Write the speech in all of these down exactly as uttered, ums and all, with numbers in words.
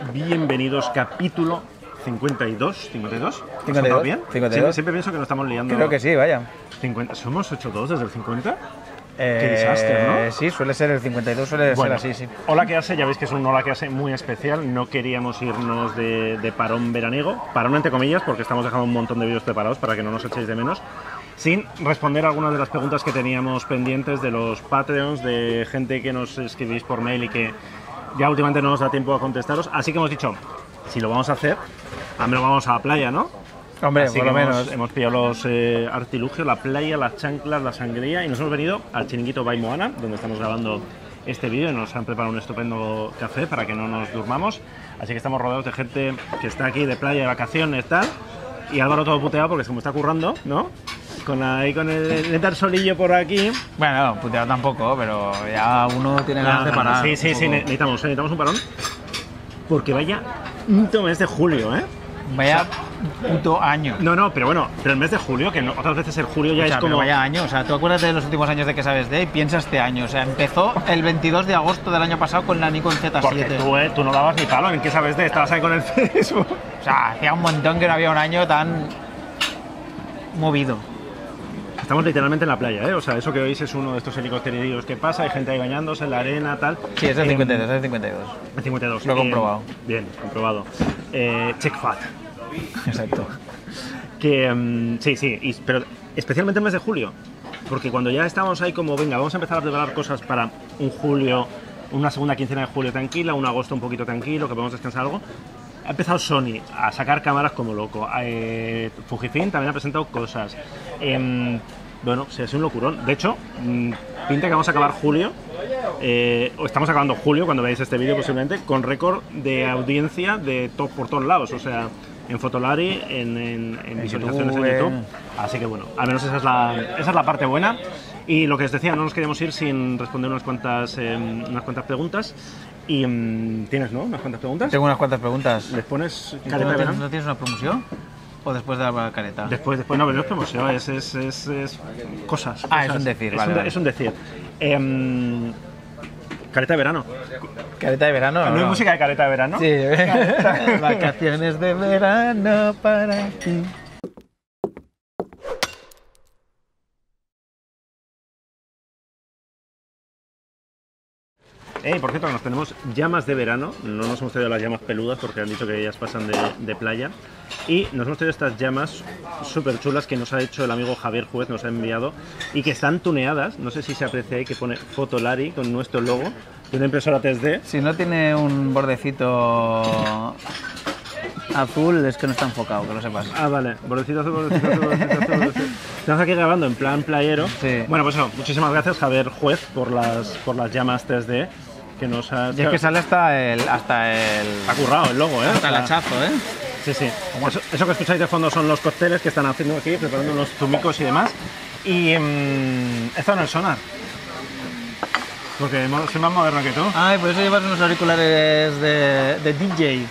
bienvenidos, capítulo cincuenta y dos. ¿cincuenta y dos? ¿cincuenta y dos? ¿Bien? cincuenta y dos. Siempre, siempre pienso que nos estamos liando. Creo que sí, vaya. cincuenta. ¿Somos hecho dos desde el cincuenta? Eh, Qué desastre, ¿no? Sí, suele ser el cincuenta y dos, suele Bueno, ser así, sí. Hola que hace, ya veis que es un hola que hace muy especial. No queríamos irnos de, de parón veraniego, parón entre comillas, porque estamos dejando un montón de vídeos preparados para que no nos echéis de menos, sin responder algunas de las preguntas que teníamos pendientes de los Patreons, de gente que nos escribís por mail y que ya últimamente no nos da tiempo a contestaros. Así que hemos dicho, si lo vamos a hacer, al menos vamos a la playa, ¿no? Hombre, Así por que lo hemos, menos. hemos pillado los eh, artilugios, la playa, las chanclas, la sangría y nos hemos venido al chiringuito By Moana, donde estamos grabando este vídeo y nos han preparado un estupendo café para que no nos durmamos. Así que estamos rodeados de gente que está aquí de playa, de vacaciones, tal. Y Álvaro todo puteado porque como está currando, ¿no? Con ahí con el, el dar solillo por aquí. Bueno, puteado tampoco, pero ya uno tiene ganas de parar. Sí, sí, sí, necesitamos, necesitamos un parón. Porque vaya un mes de julio, ¿eh? Vaya puto año. No, no, pero bueno, pero el mes de julio, que no, otras veces el julio ya O sea, es como... pero vaya año, o sea, tú acuérdate de los últimos años de que sabes de y piensa este año. O sea, empezó el veintidós de agosto del año pasado con la Nikon Z Porque siete. tú, eh, tú no dabas ni palo, ¿en qué sabes de? Estabas ahí con el Facebook. O sea, hacía un montón que no había un año tan movido. Estamos literalmente en la playa, ¿eh? O sea, eso que oís es uno de estos helicópteros que pasa, hay gente ahí bañándose en la arena, tal. Sí, es el Eh, cincuenta y dos, es el cincuenta y dos. El cincuenta y dos. Lo he comprobado. Bien, comprobado. Eh, check fat. Exacto. Que um, sí, sí, y, pero especialmente el mes de julio, porque cuando ya estábamos ahí como, venga, vamos a empezar a preparar cosas para un julio, una segunda quincena de julio tranquila, un agosto un poquito tranquilo, que podemos descansar algo, ha empezado Sony a sacar cámaras como loco, eh, Fujifilm también ha presentado cosas, eh, bueno, se hace un locurón, de hecho, mmm, pinta que vamos a acabar julio, eh, o estamos acabando julio cuando veáis este vídeo posiblemente, con récord de audiencia de top por todos lados, o sea... en Fotolari, en, en, en visualizaciones YouTube, en YouTube. Así que bueno, al menos esa es, la, esa es la parte buena. Y lo que os decía, no nos queríamos ir sin responder unas cuantas, eh, unas cuantas preguntas. Y um, tienes, ¿no? Unas cuantas preguntas. Tengo unas cuantas preguntas. ¿Les pones ¿No careta de tienes, verano? ¿No tienes una promoción? ¿O después de la careta? Después, después, no, pero no es promoción, es, es, es, es cosas, Ah, cosas. es un decir, es vale, un, vale. Es un decir. Eh, careta de verano. ¿Careta de verano? ¿No, ¿no? hay música de careta de verano? Sí, vacaciones de verano para ti. Eh, por cierto, nos tenemos llamas de verano, no nos hemos traído las llamas peludas porque han dicho que ellas pasan de, de playa y nos hemos traído estas llamas súper chulas que nos ha hecho el amigo Javier Juez, nos ha enviado y que están tuneadas, no sé si se aprecia ahí que pone Fotolari con nuestro logo de una impresora tres D. Si no tiene un bordecito azul es que no está enfocado, que lo sepas. Ah, vale, bordecito azul, bordecito azul, bordecito azul, bordecito azul. Estamos aquí grabando en plan playero. Sí. Bueno, pues eso, muchísimas gracias Javier Juez por las, por las llamas tres D que nos ha... Y es que sale hasta el... hasta el... Ha currado el logo, ¿eh? hasta el O sea, hachazo, ¿eh? Sí, sí. Eso, eso que escucháis de fondo son los cócteles que están haciendo aquí, preparando unos zumicos y demás. Y mmm, esto no es sonar. Porque soy más moderno que tú. Ay, por eso llevas unos auriculares de, de D J.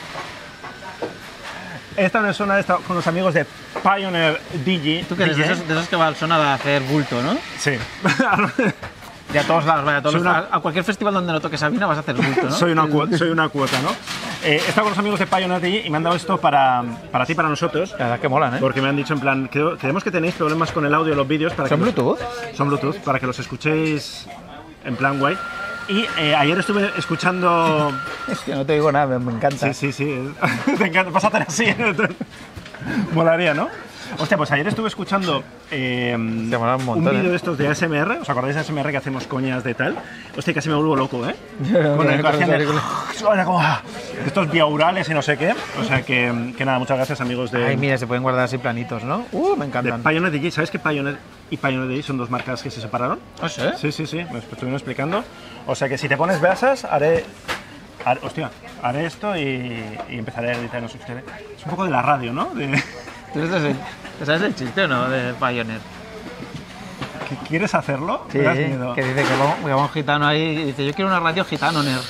Esta no es sonar, está con los amigos de Pioneer D J. Tú que eres de esos, de esos que va al sonar a hacer bulto, ¿no? Sí. Y a todos lados, vaya, a, todos Soy los- una- a, a cualquier festival donde no toques Sabina vas a hacer bulto, ¿no? soy, una cuota, soy una cuota, ¿no? Eh, he estado con los amigos de Pioneer D J y me han dado esto para, para ti y para nosotros. La verdad que molan, ¿eh? Porque me han dicho en plan, creo, creemos que tenéis problemas con el audio de los vídeos. para ¿Son que los- Bluetooth? Son Bluetooth, para que los escuchéis en plan guay. Y eh, ayer estuve escuchando... Es que no te digo nada, me, me encanta. Sí, sí, sí. Te encanta, vas a hacer así. Molaría, ¿no? Hostia, pues ayer estuve escuchando eh, Te mola un montón, vídeo ¿eh? de estos de A S M R. ¿Os acordáis de A S M R que hacemos coñas de tal? Hostia, casi me vuelvo loco, ¿eh? Con Con el el- que hacían de- con Era como, ah, estos biaurales y no sé qué. O sea que, que nada, muchas gracias amigos de, Ay, mira, se pueden guardar así planitos, ¿no? Uh, me de encantan. Pioneer D J. ¿Sabes que Pioneer y Pioneer D J son dos marcas que se separaron? ¿Ah, sí? Sí, sí, sí, me estuvieron explicando. O sea que si te pones brasas, haré, haré, hostia, haré esto y, y empezaré a editar, no sé usted. Es un poco de la radio, ¿no? De, ¿Tú sabes el, ¿tú sabes el chiste o no de Pioneer? ¿que ¿Quieres hacerlo? Sí, ¿Me das miedo? que dice que va, que va un gitano ahí y dice, yo quiero una radio gitano, Ner.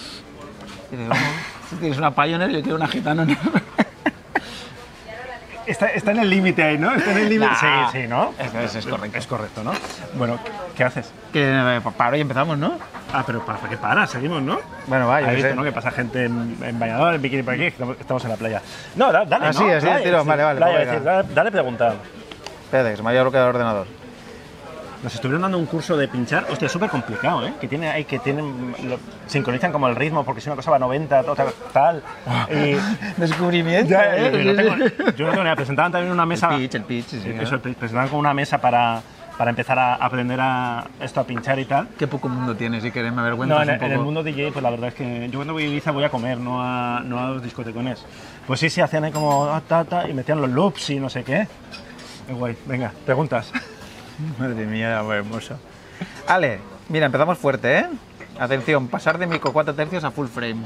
Y dice, ¿cómo? Si tienes una Pioneer, yo quiero una gitano, Ner. está, está en el límite ahí, ¿no? Está en el límite. Nah. Sí, sí, ¿no? Es, es, es correcto. Es correcto, ¿no? Bueno, ¿qué haces? Que eh, paro y empezamos, ¿no? Ah, pero ¿para qué para? Seguimos, ¿no? Bueno, vaya. Has visto, ¿no? Que pasa gente en, en bañador, en bikini por aquí, estamos en la playa. No, da, dale, Así, ¿no? así, Dale, tiro, sí, vale, vale, playa, pues decir, venga. dale, dale pregunta. Espérate, que se me haya bloqueado el ordenador. Nos estuvieron dando un curso de pinchar, hostia, es súper complicado, ¿eh? Que tiene ahí, que tienen, lo, sincronizan como el ritmo, porque si una cosa va a noventa, otra tal. Y, Descubrimiento, ya, ¿eh? yo, no tengo, yo no tengo ni idea. Presentaban también una mesa. El pitch, el pitch, sí, sí. Eso, presentaban como una mesa para, para empezar a aprender a esto, a pinchar y tal. Qué poco mundo tienes, si querés, me avergüenzas No, en, un el- poco. en el mundo D J, pues la verdad es que yo cuando voy a Ibiza voy a comer, no a, no a los discotecones. Pues sí, sí, hacían ahí como ah, ta, ta, y metían los loops y no sé qué. Qué guay. Venga, preguntas. Madre mía, muy hermoso. Ale, mira, empezamos fuerte, ¿eh? Atención, pasar de micro cuatro tercios a full frame.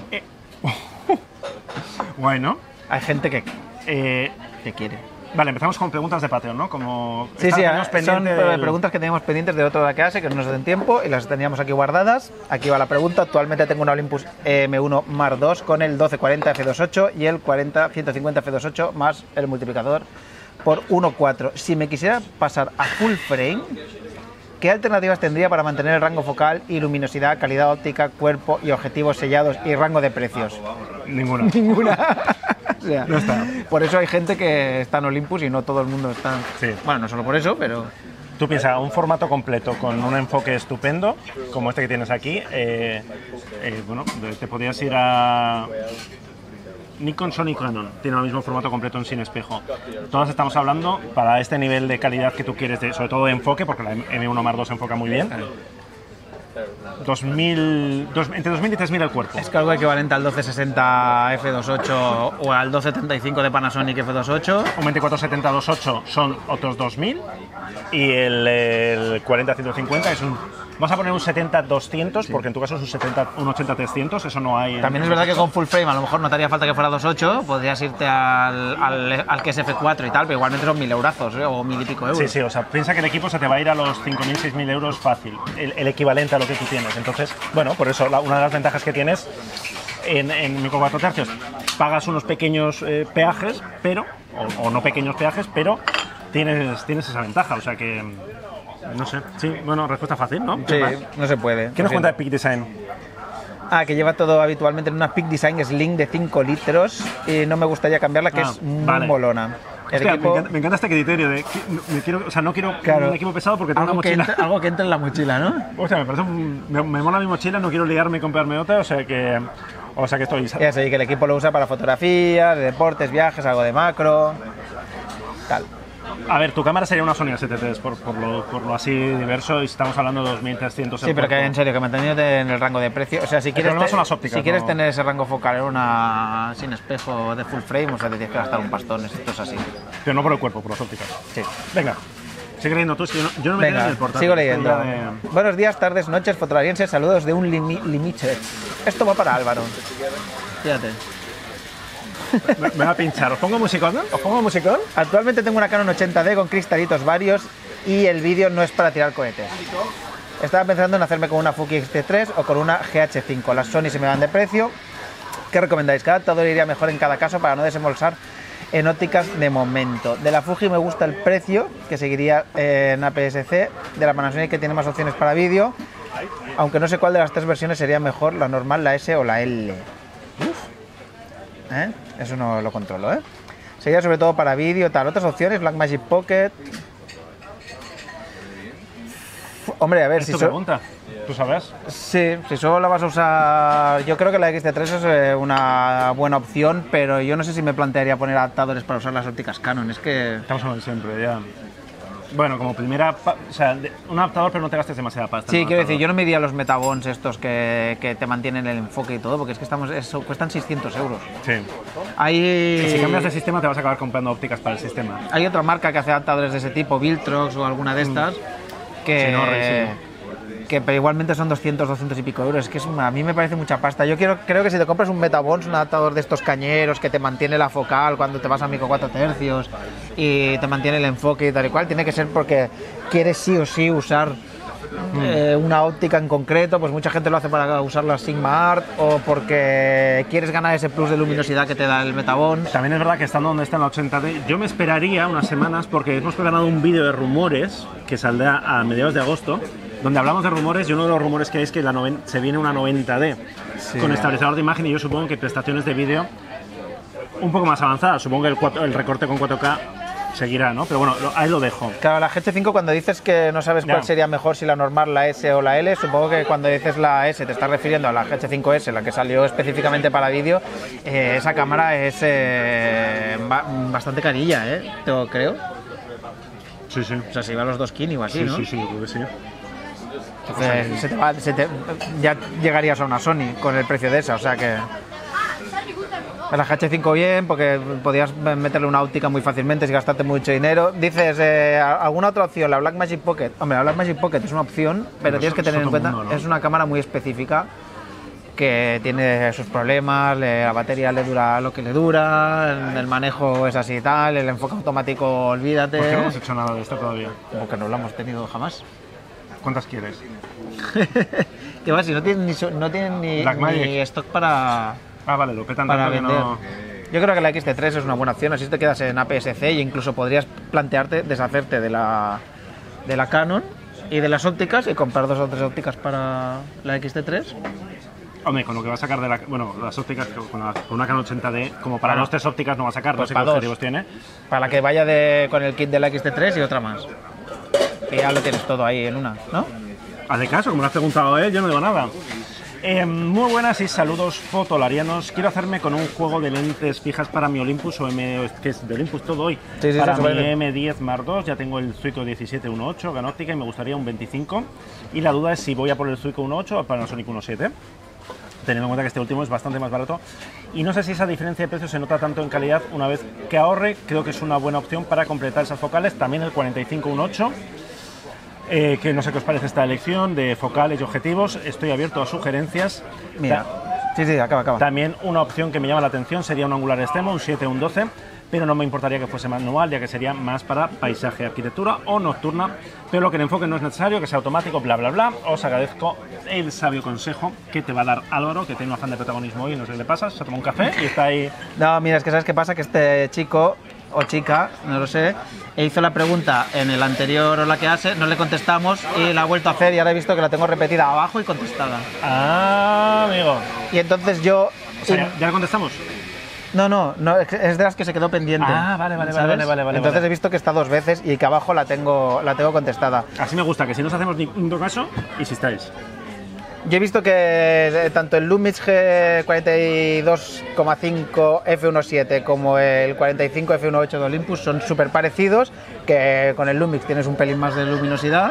Guay, ¿no? Hay gente que, Eh, que quiere. vale, empezamos con preguntas de Patreon, ¿no? Como Sí, esta sí, la teníamos son pendiente eh, del- preguntas que teníamos pendientes de otro de la clase que no nos den tiempo y las teníamos aquí guardadas. Aquí va la pregunta. Actualmente tengo una Olympus M uno Mark dos con el doce cuarenta F dos punto ocho y el cuarenta ciento cincuenta F dos punto ocho más el multiplicador por uno punto cuatro. Si me quisiera pasar a full frame, ¿qué alternativas tendría para mantener el rango focal y luminosidad, calidad óptica, cuerpo y objetivos sellados y rango de precios? Ninguna. Ninguna. O sea, No está. por eso hay gente que está en Olympus y no todo el mundo está. Sí. Bueno, no solo por eso, pero. Tú piensas, un formato completo con un enfoque estupendo, como este que tienes aquí, eh, eh, bueno, te podrías ir a Nikon, Sony, Canon. Tiene el mismo formato completo en sin espejo. Todas estamos hablando, para este nivel de calidad que tú quieres, de, sobre todo de enfoque, porque la M uno Mark dos enfoca muy bien, dos mil, dos- entre dos mil y tres mil el cuerpo. Es que algo equivalente al doce sesenta F dos punto ocho o al doce setenta y cinco de Panasonic F dos punto ocho. Un veinticuatro setenta dos punto ocho son otros dos mil y el, el cuarenta ciento cincuenta es un... Vamos a poner un setenta doscientos, porque en tu caso es un, setenta, un ochenta trescientos, eso no hay... en- También es verdad que con full frame a lo mejor no te haría falta que fuera dos punto ocho, podrías irte al, al, al que es F cuatro y tal, pero igualmente son mil eurazos, ¿eh? O mil y pico euros. Sí, sí, o sea, piensa que el equipo se te va a ir a los cinco mil, seis mil euros fácil, el, el equivalente a lo que tú tienes. Entonces, bueno, por eso la- una de las ventajas que tienes en, en micro cuatro tercios, pagas unos pequeños eh, peajes, pero, o, o no pequeños peajes, pero tienes, tienes esa ventaja, o sea que, no sé, sí, bueno, respuesta fácil, ¿no? Sí, ¿Qué más? no se puede. ¿Qué nos cuenta de Peak Design? Ah, que lleva todo habitualmente en una Peak Design Slim de cinco litros y no me gustaría cambiarla, que Ah, es muy vale. molona. El Hostia, equipo- me, encanta, me encanta este criterio de que no- me quiero, o sea, no quiero Claro. un equipo pesado porque tengo algo, una que mochila. entre, algo que entre en la mochila, ¿no? O sea, me parece un- me, me mola mi mochila, no quiero liarme y comprarme otra, o sea que o sea que estoy Ya sé, que el equipo lo usa para fotografías, de deportes, viajes, algo de macro, tal. A ver, tu cámara sería una Sony A siete tres por, por, lo, por lo así diverso y estamos hablando de dos mil trescientos. Sí, pero que en serio, que manteniéndote en el rango de precio. O sea, si quieres, problema te- son las ópticas, si quieres ¿no? tener ese rango focal en una sin espejo de full frame, o sea, te tienes que gastar un pastón, esto es así. Pero no por el cuerpo, por las ópticas. Sí. Venga, sigue leyendo tú, si yo no, yo no me quedo Venga, en el portátil. sigo leyendo. Estoy ya de- Buenos días, tardes, noches, fotolarienses, saludos de un limi Limited. Esto va para Álvaro. Fíjate. Me, me va a pinchar. ¿Os pongo musicón? ¿Os pongo musicón? Actualmente tengo una Canon ochenta D con cristalitos varios y el vídeo no es para tirar cohetes. Estaba pensando en hacerme con una Fuji X T tres o con una G H cinco. Las Sony se me van de precio. ¿Qué recomendáis? ¿Qué adaptador iría mejor en cada caso para no desembolsar en ópticas de momento? De la Fuji me gusta el precio, que seguiría eh, en A P S C. De la Panasonic, que tiene más opciones para vídeo. Aunque no sé cuál de las tres versiones sería mejor, la normal, la S o la L. ¿Eh? Eso no lo controlo, ¿eh? Sería sobre todo para vídeo, tal. Otras opciones, Blackmagic Pocket. Hombre, a ver, Es si tu so- pregunta. ¿Tú sabes? sí, si solo la vas a usar... Yo creo que la X T tres es eh, una buena opción, pero yo no sé si me plantearía poner adaptadores para usar las ópticas Canon. Es que... Estamos hablando siempre, ya. Bueno, como primera... pa- O sea, de- un adaptador, pero no te gastes demasiada pasta. en Sí, un quiero decir, adaptador. yo no me iría a los metabons estos que, que te mantienen el enfoque y todo, porque es que estamos, eso, cuestan seiscientos euros. Sí. Hay... Y si cambias de sistema, te vas a acabar comprando ópticas para el sistema. Hay otra marca que hace adaptadores de ese tipo, Viltrox o alguna de estas, que, Sí, no, Rey, que pero igualmente son doscientos, doscientos y pico euros. Es que es una- a mí me parece mucha pasta. Yo quiero, creo que si te compras un Metabons, un adaptador de estos cañeros que te mantiene la focal cuando te vas a micro cuatro tercios y te mantiene el enfoque y tal y cual, tiene que ser porque quieres sí o sí usar eh, una óptica en concreto, pues mucha gente lo hace para usar la Sigma Art o porque quieres ganar ese plus de luminosidad que te da el Metabond. También es verdad que estando donde está en la ochenta D, yo me esperaría unas semanas porque hemos preparado un vídeo de rumores que saldrá a mediados de agosto, donde hablamos de rumores y uno de los rumores que hay es que la noven- se viene una noventa D sí, con estabilizador de imagen y yo supongo que prestaciones de vídeo un poco más avanzadas. Supongo que el, cuatro, el recorte con cuatro K seguirá, ¿no? Pero bueno, lo, ahí lo dejo. Claro, la G H cinco cuando dices que no sabes cuál ya. sería mejor, si la normal, la S o la L, supongo que cuando dices la S te estás refiriendo a la G H cinco S, la que salió específicamente para vídeo. Eh, esa cámara es eh, ba bastante carilla, ¿eh? Yo creo. Sí, sí. O sea, se iba a los dos Kini o así, sí, ¿no? Sí, sí, yo creo que sí. Entonces, se te va, se te, ya llegarías a una Sony con el precio de esa, o sea que... La G H cinco bien, porque podías meterle una óptica muy fácilmente sin gastarte mucho dinero. Dices, eh, ¿alguna otra opción? La Blackmagic Pocket. Hombre, la Blackmagic Pocket es una opción, pero, pero tienes que tener en cuenta, mundo, ¿no? Es una cámara muy específica que tiene sus problemas, la batería le dura lo que le dura, el manejo es así y tal, el enfoque automático, olvídate. ¿Por qué no hemos hecho nada de esto todavía? Porque no lo hemos tenido jamás. ¿Cuántas quieres? ¿Qué va? Si no tienen ni, no tienen ni, ni stock para... Ah, vale, lo petan para tanto que vender. No... Yo creo que la X T tres es una buena opción, así te quedas en A P S C e incluso podrías plantearte deshacerte de la, de la Canon y de las ópticas y comprar dos o tres ópticas para la X T tres. Hombre, con lo que va a sacar de la... Bueno, las ópticas con, la, con una Canon ochenta D, como para dos, tres ópticas no va a sacar, pues no sé qué objetivos tiene. Para la que vaya de, con el kit de la X T tres y otra más. Que ya lo tienes todo ahí en una, ¿no? Hazle caso, como lo has preguntado él, yo no digo nada. Eh, muy buenas y saludos fotolarianos. Quiero hacerme con un juego de lentes fijas para mi Olympus o M... que es de Olympus todo hoy. Sí, sí, para sí, mi vale. M diez Mark dos, ya tengo el Zuiko diecisiete uno punto ocho Ganóptica y me gustaría un veinticinco. Y la duda es si voy a por el Zuiko uno punto ocho o para el Panasonic uno punto siete. Teniendo en cuenta que este último es bastante más barato. Y no sé si esa diferencia de precio se nota tanto en calidad. Una vez que ahorre, creo que es una buena opción para completar esas focales. También el cuarenta y cinco uno punto ocho. Eh, que no sé qué os parece esta elección de focales y objetivos. Estoy abierto a sugerencias. Mira, sí, sí, acaba, acaba. También una opción que me llama la atención sería un angular extremo, un siete o un doce, pero no me importaría que fuese manual, ya que sería más para paisaje, arquitectura o nocturna, pero lo que el enfoque no es necesario, que sea automático, bla, bla, bla. Os agradezco el sabio consejo que te va a dar Álvaro, que tiene un afán de protagonismo hoy y no sé qué le pasa, se toma un café y está ahí... No, mira, es que ¿sabes qué pasa? Que este chico o chica, no lo sé, e hizo la pregunta en el anterior o la que hace, no le contestamos y la ha vuelto a hacer y ahora he visto que la tengo repetida abajo y contestada. Ah, amigo. Y entonces yo... O sea, ¿ya, ¿ya la contestamos? No, no, no, es de las que se quedó pendiente. Ah, vale, vale, ¿sabes? vale, vale, vale. Entonces vale. he visto que está dos veces y que abajo la tengo, la tengo contestada. Así me gusta, que si no os hacemos ningún caso, insistáis. Yo he visto que tanto el Lumix G cuarenta y dos coma cinco F uno punto siete como el cuarenta y cinco F uno punto ocho de Olympus son súper parecidos, que con el Lumix tienes un pelín más de luminosidad,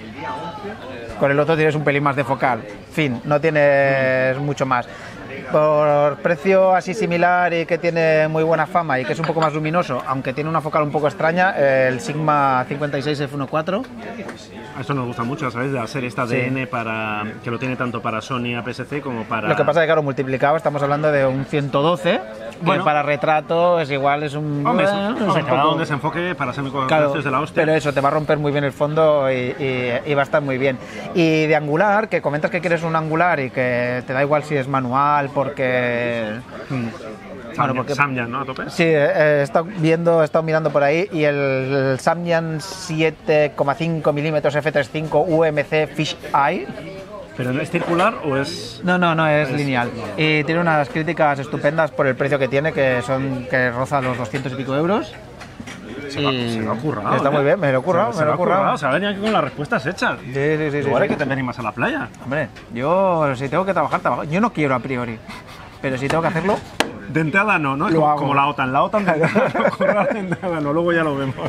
con el otro tienes un pelín más de focal. Fin, no tienes mucho más. Por precio así similar y que tiene muy buena fama y que es un poco más luminoso, aunque tiene una focal un poco extraña, el Sigma cincuenta y seis F uno punto cuatro. Esto nos gusta mucho, ¿sabéis? De la serie esta D N, sí. Para, que lo tiene tanto para Sony A P S C como para... Lo que pasa es que, claro, multiplicado estamos hablando de un ciento doce, bueno, que para retrato es igual, es un... Hombre, eh, es un, poco... un desenfoque para semicortos claro, de la hostia. Pero eso, te va a romper muy bien el fondo y, y, y va a estar muy bien. Y de angular, que comentas que quieres un angular y que te da igual si es manual, porque... Hmm. Bueno, porque, Samyang, ¿no? A tope. Sí, he estado viendo, he estado mirando por ahí y el, el Samyang siete coma cinco milímetros F treinta y cinco U M C Fish Eye. ¿Pero es circular o es...? No, no, no, es, es lineal. Y tiene unas críticas estupendas por el precio que tiene, que son que roza los doscientos y pico euros. Se, y... se lo ha currado. Está ¿eh? muy bien, me lo he currado, se, me lo he currado. currado. Se ha venido aquí con las respuestas hechas. Sí, sí, sí. Igual sí, hay sí. que te venir más a la playa. Hombre, yo si tengo que trabajar, trabajo. Yo no quiero a priori, pero si tengo que hacerlo... De entrada no, ¿no? Es como, como la OTAN. La OTAN de entrada, de entrada no, luego ya lo vemos.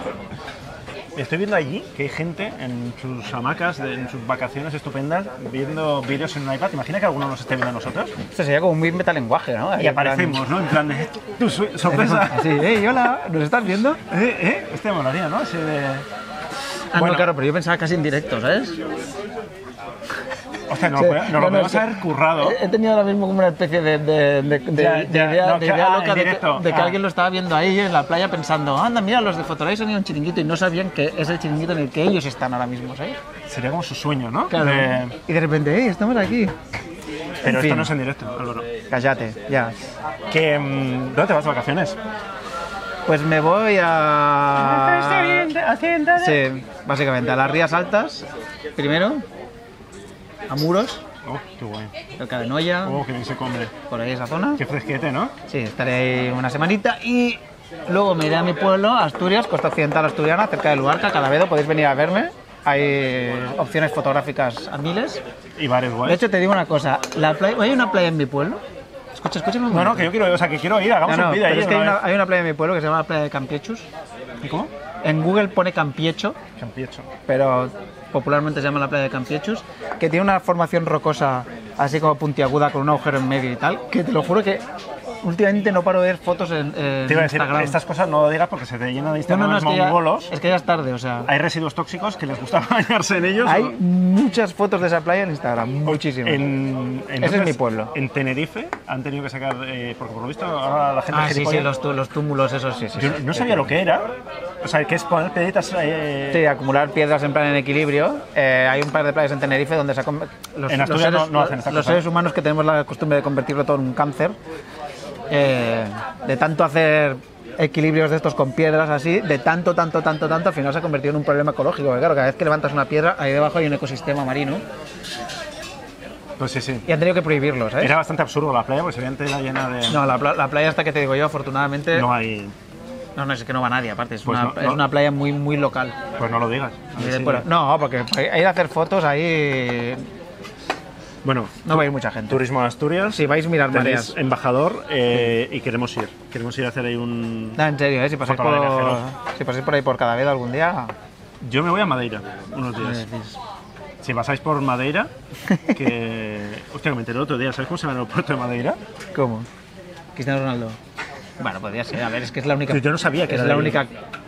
Estoy viendo allí que hay gente en sus hamacas, en sus vacaciones estupendas, viendo vídeos en un iPad. Imagina que alguno nos esté viendo a nosotros. Esto sería como un big metalenguaje, ¿no? Ahí y aparecemos, plan... ¿no? En plan de... Tu sorpresa. Sí, hey, hola, ¿nos estás viendo? ¿Eh? ¿Eh? Este me molaría, ¿no? Ese de... Ah, bueno, no, claro, pero yo pensaba casi en directo, ¿sabes? Hostia, Hostia, no, lo- no lo podemos haber currado. He tenido ahora mismo como una especie de, de, de, de, Ya, de ya, idea, no, de que- idea ah, loca en de, directo. que, de que Ah. alguien lo estaba viendo ahí en la playa pensando, anda, mira, los de Fotolite han ido a un chiringuito y no sabían que es el chiringuito en el que ellos están ahora mismo, ¿sabes? Sería como su sueño, ¿no? Claro. De- Y de repente, ¡eh, estamos aquí! Pero En esto fin. no es en directo, Álvaro. Cállate, ya. Que, mm, ¿Dónde te vas de vacaciones? Pues me voy a... Sí, básicamente a las Rías Altas, primero, a Muros, Oh, qué guay. cerca de Noya, Oh, qué bien se come. por ahí esa zona. Qué fresquete, ¿no? Sí, estaré ahí una semanita y luego me iré a mi pueblo, Asturias, costa occidental asturiana, cerca de Luarca, Cadavedo, podéis venir a verme. Hay opciones fotográficas a miles. Y bares guays. De hecho, te digo una cosa, la playa, hay una playa en mi pueblo. Escucha, escúchame un no, no, momento. que yo quiero ir, o sea, que quiero ir, hagamos No, no, un vídeo ahí. pero es que hay una una, hay una playa en mi pueblo que se llama la playa de Campiechus. vez. ¿Y cómo? En Google pone Campiecho, Campiecho. pero popularmente se llama la playa de Campiechus, que tiene una formación rocosa así como puntiaguda con un agujero en medio y tal, que te lo juro que últimamente no paro de ver fotos en, en Te iba a decir, Instagram. estas cosas no lo digas porque se te llena de No, Instagram no, no, es que, ya, mongolos. es que ya es tarde, o sea, Hay residuos tóxicos que les gusta bañarse en ellos. hay ¿no? muchas fotos de esa playa en Instagram, muchísimas. En, en- Ese es mi pueblo. En Tenerife han tenido que sacar, eh, porque por lo visto ahora la gente Ah, sí, sí, gilipollas- los, tú- los túmulos, esos sí, sí. Yo sí. no sabía lo que era. O sea, que es poner piedritas. Eh, Sí, acumular piedras en plan en equilibrio. Eh, hay un par de playas en Tenerife donde se ha con- los, En los Asturias seres, no- no hacen esta los cosa. seres humanos que tenemos la costumbre de convertirlo todo en un cáncer, eh, de tanto hacer equilibrios de estos con piedras así, de tanto, tanto, tanto, tanto, al final se ha convertido en un problema ecológico. Porque claro, cada vez que levantas una piedra, ahí debajo hay un ecosistema marino Pues sí, sí. y han tenido que prohibirlo, ¿sabes? Era bastante absurdo la playa porque se veía entera llena de. No, la, pla- la playa esta que te digo yo, afortunadamente, No no, hay. no, es que no va nadie, aparte, es, Pues una, no, es no. una playa muy, muy local. Pues no lo digas. A ver Y de si- por- No, porque para ir a hacer fotos ahí Bueno, no va a ir mucha gente. turismo de Asturias. Si vais, mirar Tenéis mareas. embajador eh, y queremos ir. Queremos ir a hacer ahí un. No, en serio, ¿eh? si, pasáis Foto de por, viajero. si pasáis por ahí por Cadavedo algún día, Yo me voy a Madeira unos me días. decís. Si pasáis por Madeira, que. Hostia, que me enteré el otro día. ¿Sabes cómo se llama el aeropuerto de Madeira? ¿Cómo? Cristiano Ronaldo. Bueno, podría ser. A ver, es que es la única. Yo no sabía que es era la de- única.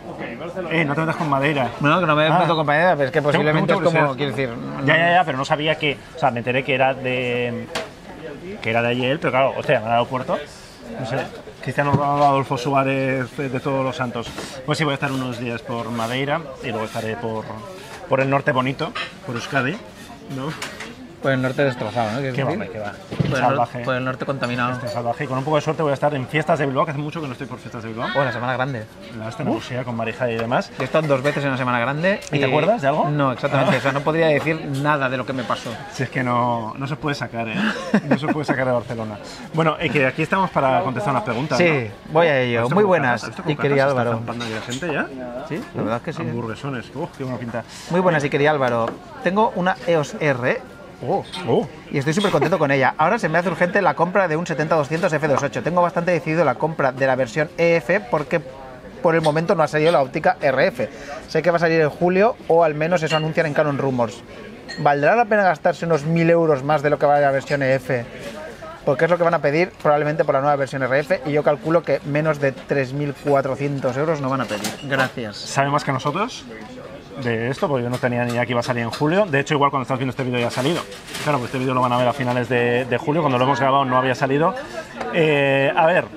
Eh, no te metas con Madeira. Bueno, que no me Ah. meto compañera, pero es que posiblemente Tengo- es tengo como. Quiero curiosidad. decir. Ya, ya, ya, pero no sabía que. O sea, me enteré que era de. Que era de allí él, pero claro, hostia, en el aeropuerto. No sé. Cristiano Ronaldo, Adolfo Suárez, de, de todos los santos. Pues sí, voy a estar unos días por Madeira y luego estaré por, por el norte bonito, por Euskadi. ¿No? Por el norte destrozado, ¿no? ¿Quieres Qué va, decir? hombre, qué va. Por el, nor- Salvaje. por el norte contaminado. Este salvaje. Y con un poco de suerte voy a estar en fiestas de Bilbao, que hace mucho que no estoy por fiestas de Bilbao. Oh, la Semana Grande. La esta Andalucía con Marija y demás. Yo he estado dos veces en la Semana Grande. ¿Y te acuerdas de algo? No, exactamente. Ah. O sea, no podría decir nada de lo que me pasó. Si es que no, no se puede sacar, ¿eh? No se puede sacar de Barcelona. Bueno, eh, que aquí estamos para contestar unas preguntas. Sí, ¿no? voy a ello. ¿Has visto Muy cómo buenas, catas? ¿Has visto cómo y querido catas? ¿Está Álvaro. zampando aquí la gente ya? Sí, la verdad es que sí. Hamburguesones. Uf, qué buena pinta. Muy buenas, y querido Álvaro. Tengo una E O S R. Oh. Oh, Y estoy súper contento con ella. Ahora se me hace urgente la compra de un setenta doscientos F dos punto ocho. Tengo bastante decidido la compra de la versión E F porque por el momento no ha salido la óptica R F. Sé que va a salir en julio o al menos eso anuncian en Canon Rumors. ¿Valdrá la pena gastarse unos mil euros más de lo que vale la versión E F? Porque es lo que van a pedir probablemente por la nueva versión R F y yo calculo que menos de tres mil cuatrocientos euros no van a pedir. Gracias. ¿sabe más que nosotros de esto? Porque yo no tenía ni idea que iba a salir en julio. De hecho, igual cuando estás viendo este vídeo ya ha salido. Claro, pues este vídeo lo van a ver a finales de, de julio. Cuando lo hemos grabado no había salido. Eh, a ver,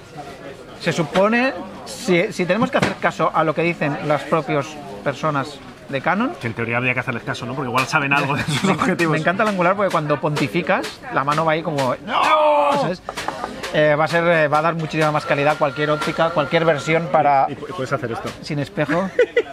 Se supone, si, si tenemos que hacer caso a lo que dicen las propias personas de Canon, que en teoría habría que hacerles caso, ¿no? Porque igual saben algo de sus objetivos. me encanta el angular porque cuando pontificas, la mano va ahí como... ¡No! ¿Sabes? Eh, va, a ser, eh, va a dar muchísima más calidad cualquier óptica, cualquier versión para... Y pu- puedes hacer esto. Sin espejo.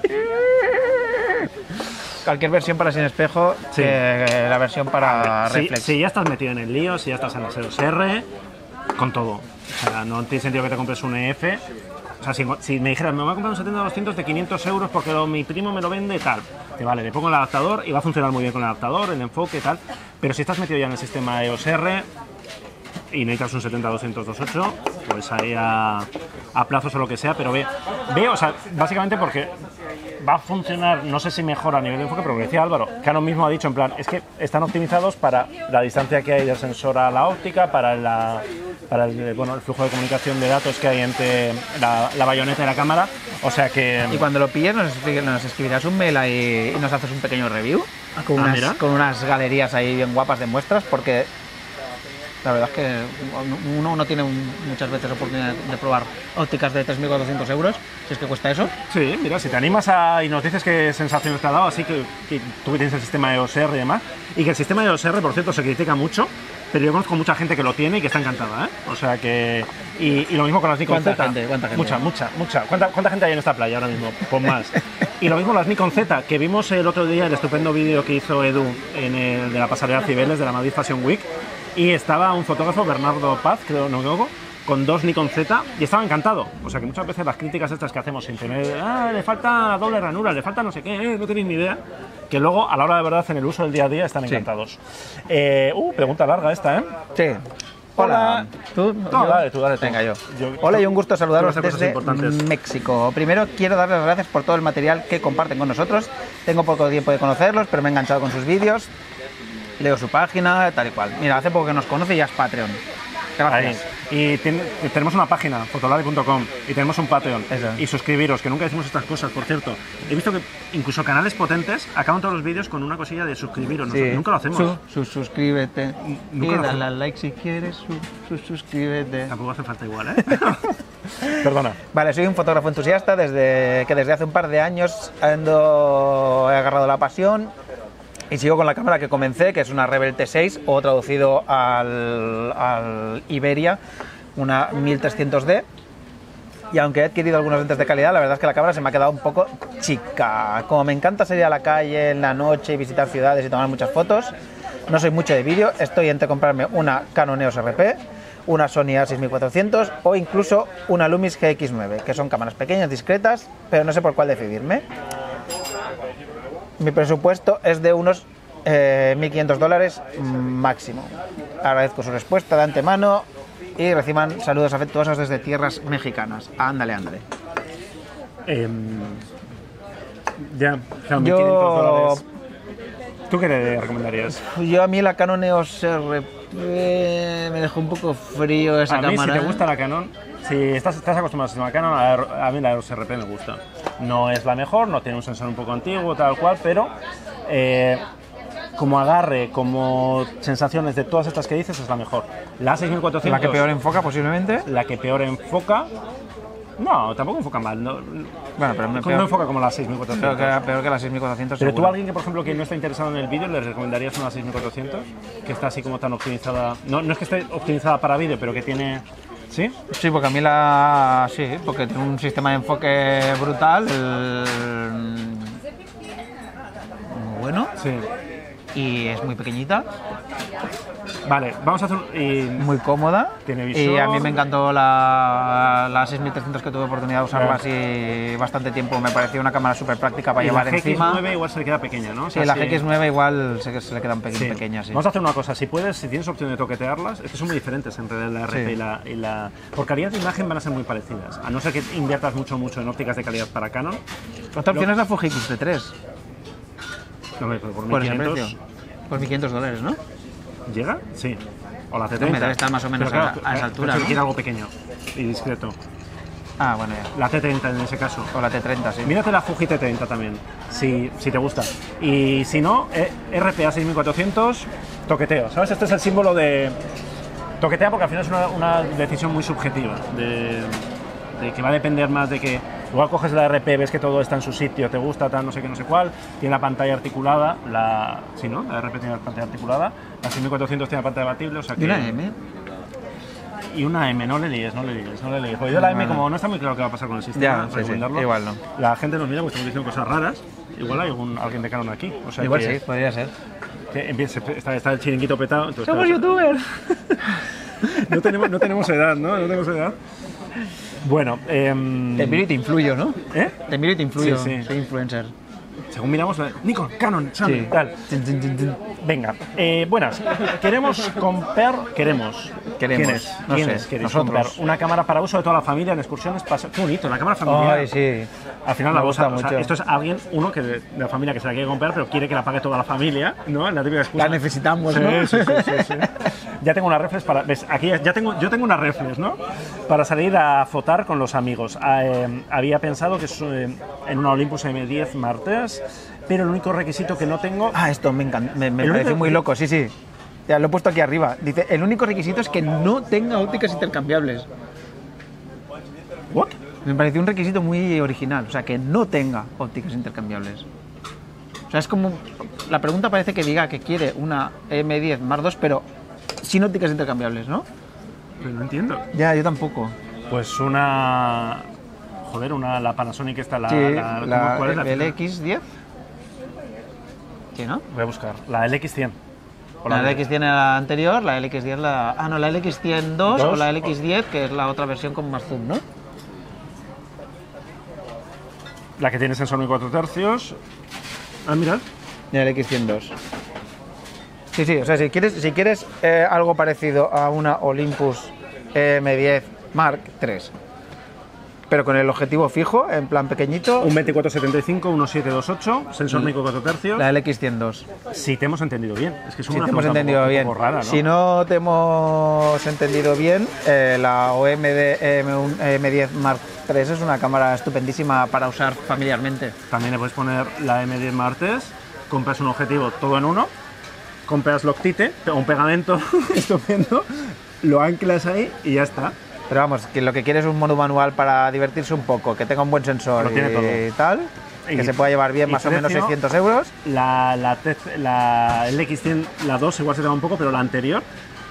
Cualquier versión para sin espejo Sí. que la versión para Si, reflex. si ya estás metido en el lío, si ya estás en la E O S R, con todo. O sea, no tiene sentido que te compres un E F. O sea, si, si me dijeras, me voy a comprar un setenta doscientos de quinientos euros porque lo- mi primo me lo vende, tal. Que vale, le pongo el adaptador y va a funcionar muy bien con el adaptador, el enfoque, tal. Pero si estás metido ya en el sistema E O S R y necesitas un setenta doscientos dos punto ocho, pues ahí a, a plazos o lo que sea, pero ve, ve, o sea, básicamente porque va a funcionar, no sé si mejor a nivel de enfoque, pero lo que decía Álvaro, Canon mismo ha dicho, en plan, es que están optimizados para la distancia que hay del sensor a la óptica, para la, para el, bueno, el flujo de comunicación de datos que hay entre la, la bayoneta y la cámara. O sea que... Y cuando lo pilles nos, nos escribirás un mail ahí y nos haces un pequeño review con, ah, unas, con unas galerías ahí bien guapas de muestras, porque la verdad es que uno no tiene un, muchas veces oportunidad de probar ópticas de tres mil cuatrocientos euros, si es que cuesta eso. Sí, mira, si te animas a, y nos dices qué sensaciones te ha dado, así que, que tú tienes el sistema E O S R y demás, y que el sistema E O S R, por cierto, se critica mucho, pero yo conozco mucha gente que lo tiene y que está encantada, ¿eh? O sea que... Y, y lo mismo con las Nikon ¿Cuánta Z. gente? ¿Cuánta gente? Mucha, mucha, mucha. ¿Cuánta, ¿Cuánta gente hay en esta playa ahora mismo? Pues más. Y lo mismo las Nikon Z, que vimos el otro día el estupendo vídeo que hizo Edu en el, de la pasarela Cibeles de la Madrid Fashion Week, y estaba un fotógrafo, Bernardo Paz, creo, no me equivoco, con dos Nikon Z y estaba encantado. O sea que muchas veces las críticas estas que hacemos sin tener, ah, le falta doble ranura, le falta no sé qué, eh, no tenéis ni idea, que luego a la hora de verdad en el uso del día a día están encantados. Sí. Eh, uh, pregunta larga esta, ¿eh? Sí. Hola. ¿Tú? No, dale, tú, dale tú. Venga, yo. yo Hola y un gusto saludaros desde México. Primero quiero darles las gracias por todo el material que comparten con nosotros. Tengo poco tiempo de conocerlos, pero me he enganchado con sus vídeos. Leo su página, tal y cual. Mira, hace poco que nos conoce y ya es Patreon. Gracias. Ahí. Y ten, tenemos una página, fotolari punto com, y tenemos un Patreon. Eso. Y suscribiros, que nunca decimos estas cosas, por cierto. He visto que incluso canales potentes acaban todos los vídeos con una cosilla de suscribiros. Sí. Nunca lo hacemos. Su, su, suscríbete. Nunca y dale al like si quieres. Su, su, suscríbete. Tampoco hace falta igual, ¿eh? Perdona. Vale, soy un fotógrafo entusiasta desde que desde hace un par de años ando, he agarrado la pasión. Y sigo con la cámara que comencé, que es una Rebel T seis, o traducido al, al Iberia, una mil trescientos D. Y aunque he adquirido algunos lentes de calidad, la verdad es que la cámara se me ha quedado un poco chica. Como me encanta salir a la calle en la noche y visitar ciudades y tomar muchas fotos, no soy mucho de vídeo, estoy entre comprarme una Canon E O S R P, una Sony A seis mil cuatrocientos o incluso una Lumix G X nueve, que son cámaras pequeñas, discretas, pero no sé por cuál decidirme. Mi presupuesto es de unos eh, mil quinientos dólares máximo. Agradezco su respuesta de antemano y reciban saludos afectuosos desde tierras mexicanas. Ándale, ándale. Eh, ya, claro, yo, mil quinientos dólares. ¿Tú qué le recomendarías? Yo a mí la Canon E O S R P me dejó un poco frío esa a mí, cámara. Si te gusta la Canon, si estás, estás acostumbrado a una Canon, a, a mí la E O S R P me gusta. No es la mejor, no tiene un sensor un poco antiguo, tal cual, pero eh, como agarre, como sensaciones de todas estas que dices, es la mejor. La seis mil cuatrocientos... ¿La que peor enfoca posiblemente? La que peor enfoca... No, tampoco enfoca mal. No, bueno, pero no peor, enfoca como la seis mil cuatrocientos. Peor que, peor que la seis mil cuatrocientos. Pero seguro. tú, a alguien que, por ejemplo, que no está interesado en el vídeo, ¿le recomendarías una seis mil cuatrocientos? Que está así como tan optimizada. No, no es que esté optimizada para vídeo, pero que tiene... ¿Sí? Sí, porque a mí la... Sí, porque tiene un sistema de enfoque brutal. El... Muy bueno. Sí. Y es muy pequeñita. Vale, vamos a hacer... Un, y... Muy cómoda. Tiene visor. Y a mí me encantó la, la seis mil trescientos que tuve oportunidad de usarla así bastante tiempo. Me pareció una cámara súper práctica para y llevar la encima. La G X nueve igual se le queda pequeña, ¿no? O sea, sí, la sí. G X nueve igual se, se le queda un sí. pequeña, sí. Vamos a hacer una cosa. Si puedes, si tienes opción de toquetearlas, es que son muy diferentes entre la R P sí. y, la, y la... Por calidad de imagen van a ser muy parecidas. A no ser que inviertas mucho, mucho en ópticas de calidad para Canon. Otra opción Lo... es la Fuji X T tres. No, pero por mil quinientos. Por mil quinientos dólares, ¿no? ¿Llega? Sí. O la T treinta. Me debe estar más o menos claro, a, a esa altura, ¿no? Quiere algo pequeño y discreto. Ah, bueno, ya. La T treinta en ese caso. O la T treinta, sí. Mírate la Fuji T treinta también, si, si te gusta. Y si no, eh, R P A seis mil cuatrocientos, toqueteo. ¿Sabes? Este es el símbolo de... Toquetea porque al final es una, una decisión muy subjetiva. De, de que va a depender más de que... Igual coges la R P, ves que todo está en su sitio, te gusta, tal, no sé qué, no sé cuál, tiene la pantalla articulada, la... Sí, ¿no? La R P tiene la pantalla articulada, la seis mil cuatrocientos tiene la pantalla abatible, o sea que... ¿Y una M? Y una M, no le líes, no le líes, no le líes. Porque yo la M, como no está muy claro qué va a pasar con el sistema, ya, sí, sí, igual no. La gente nos mira porque estamos diciendo cosas raras, igual hay algún, alguien de Canon aquí. O sea igual que, sí, podría ser. Que empieza, está, está el chiringuito petado. Entonces, ¡somos youtubers! no, tenemos, no tenemos edad, ¿no? No tenemos edad. Bueno, eh, te miro y te influyo, ¿no? ¿Eh? Te miro y te influyo, sí, sí. soy influencer. Según miramos, Nikon, Canon, Sony, sí. tal. Venga, eh, buenas. Queremos comprar, queremos. Queremos. ¿Quiénes? No ¿Quiénes sé, queréis nosotros. comprar una cámara para uso de toda la familia en excursiones? Pasa... Qué bonito, la cámara familiar. Ay, sí. Al final me la gusta cosa, mucho. O sea, esto es alguien, uno que de, de la familia que se la quiere comprar, pero quiere que la pague toda la familia, ¿no? La típica excusa. La necesitamos, sí, ¿no? Sí, sí, sí, sí. Ya tengo una reflex para... ¿Ves? Aquí ya ya tengo, yo tengo una reflex, ¿no? Para salir a fotar con los amigos. Eh, había pensado que es, eh, en una Olympus M diez Martes, pero el único requisito que no tengo... Ah, esto me, encanta, me, me El parece único- muy loco, sí, sí. Ya lo he puesto aquí arriba. Dice, el único requisito es que no tenga ópticas intercambiables. ¿What? Me pareció un requisito muy original, o sea, que no tenga ópticas intercambiables. O sea, es como... La pregunta parece que diga que quiere una M diez Mark dos, pero sin ópticas intercambiables, ¿no? Pero no entiendo. Ya, yo tampoco. Pues una... Joder, una, la Panasonic esta, la... Sí, la- ¿cómo- la, ¿cuál es la? el X diez. Sí, ¿no? Voy a buscar. La L X cien. O La de- L X cien era la anterior, la L X diez la... Ah, no, la L X cien dos o Dos. la L X diez, que es la otra versión con más zoom, ¿no? La que tiene sensor de cuatro tercios. Ah, mirad. La L X cien dos. Sí, sí, o sea, si quieres, si quieres eh, algo parecido a una Olympus M diez Mark tres, pero con el objetivo fijo, en plan pequeñito, Un veinticuatro setenta y cinco, uno siete dos ocho, sensor micro cuatro tercios. la L X cien dos. Si te hemos entendido bien. Es que es Si una te hemos pregunta un entendido poco- bien. un poco rara, ¿no? Si no te hemos entendido bien, eh, la O M D M diez Mark tres es una cámara estupendísima para usar familiarmente. También le puedes poner la M diez Martes, compras un objetivo todo en uno, compras Loctite, un pegamento estupendo, lo anclas ahí y ya está. Pero vamos, que lo que quieres es un mono manual para divertirse un poco, que tenga un buen sensor Lo tiene y todo. tal, Y- que se pueda llevar bien y más o menos precio. seiscientos euros. La, la, T C la L X cien, la dos igual se te va un poco, pero la anterior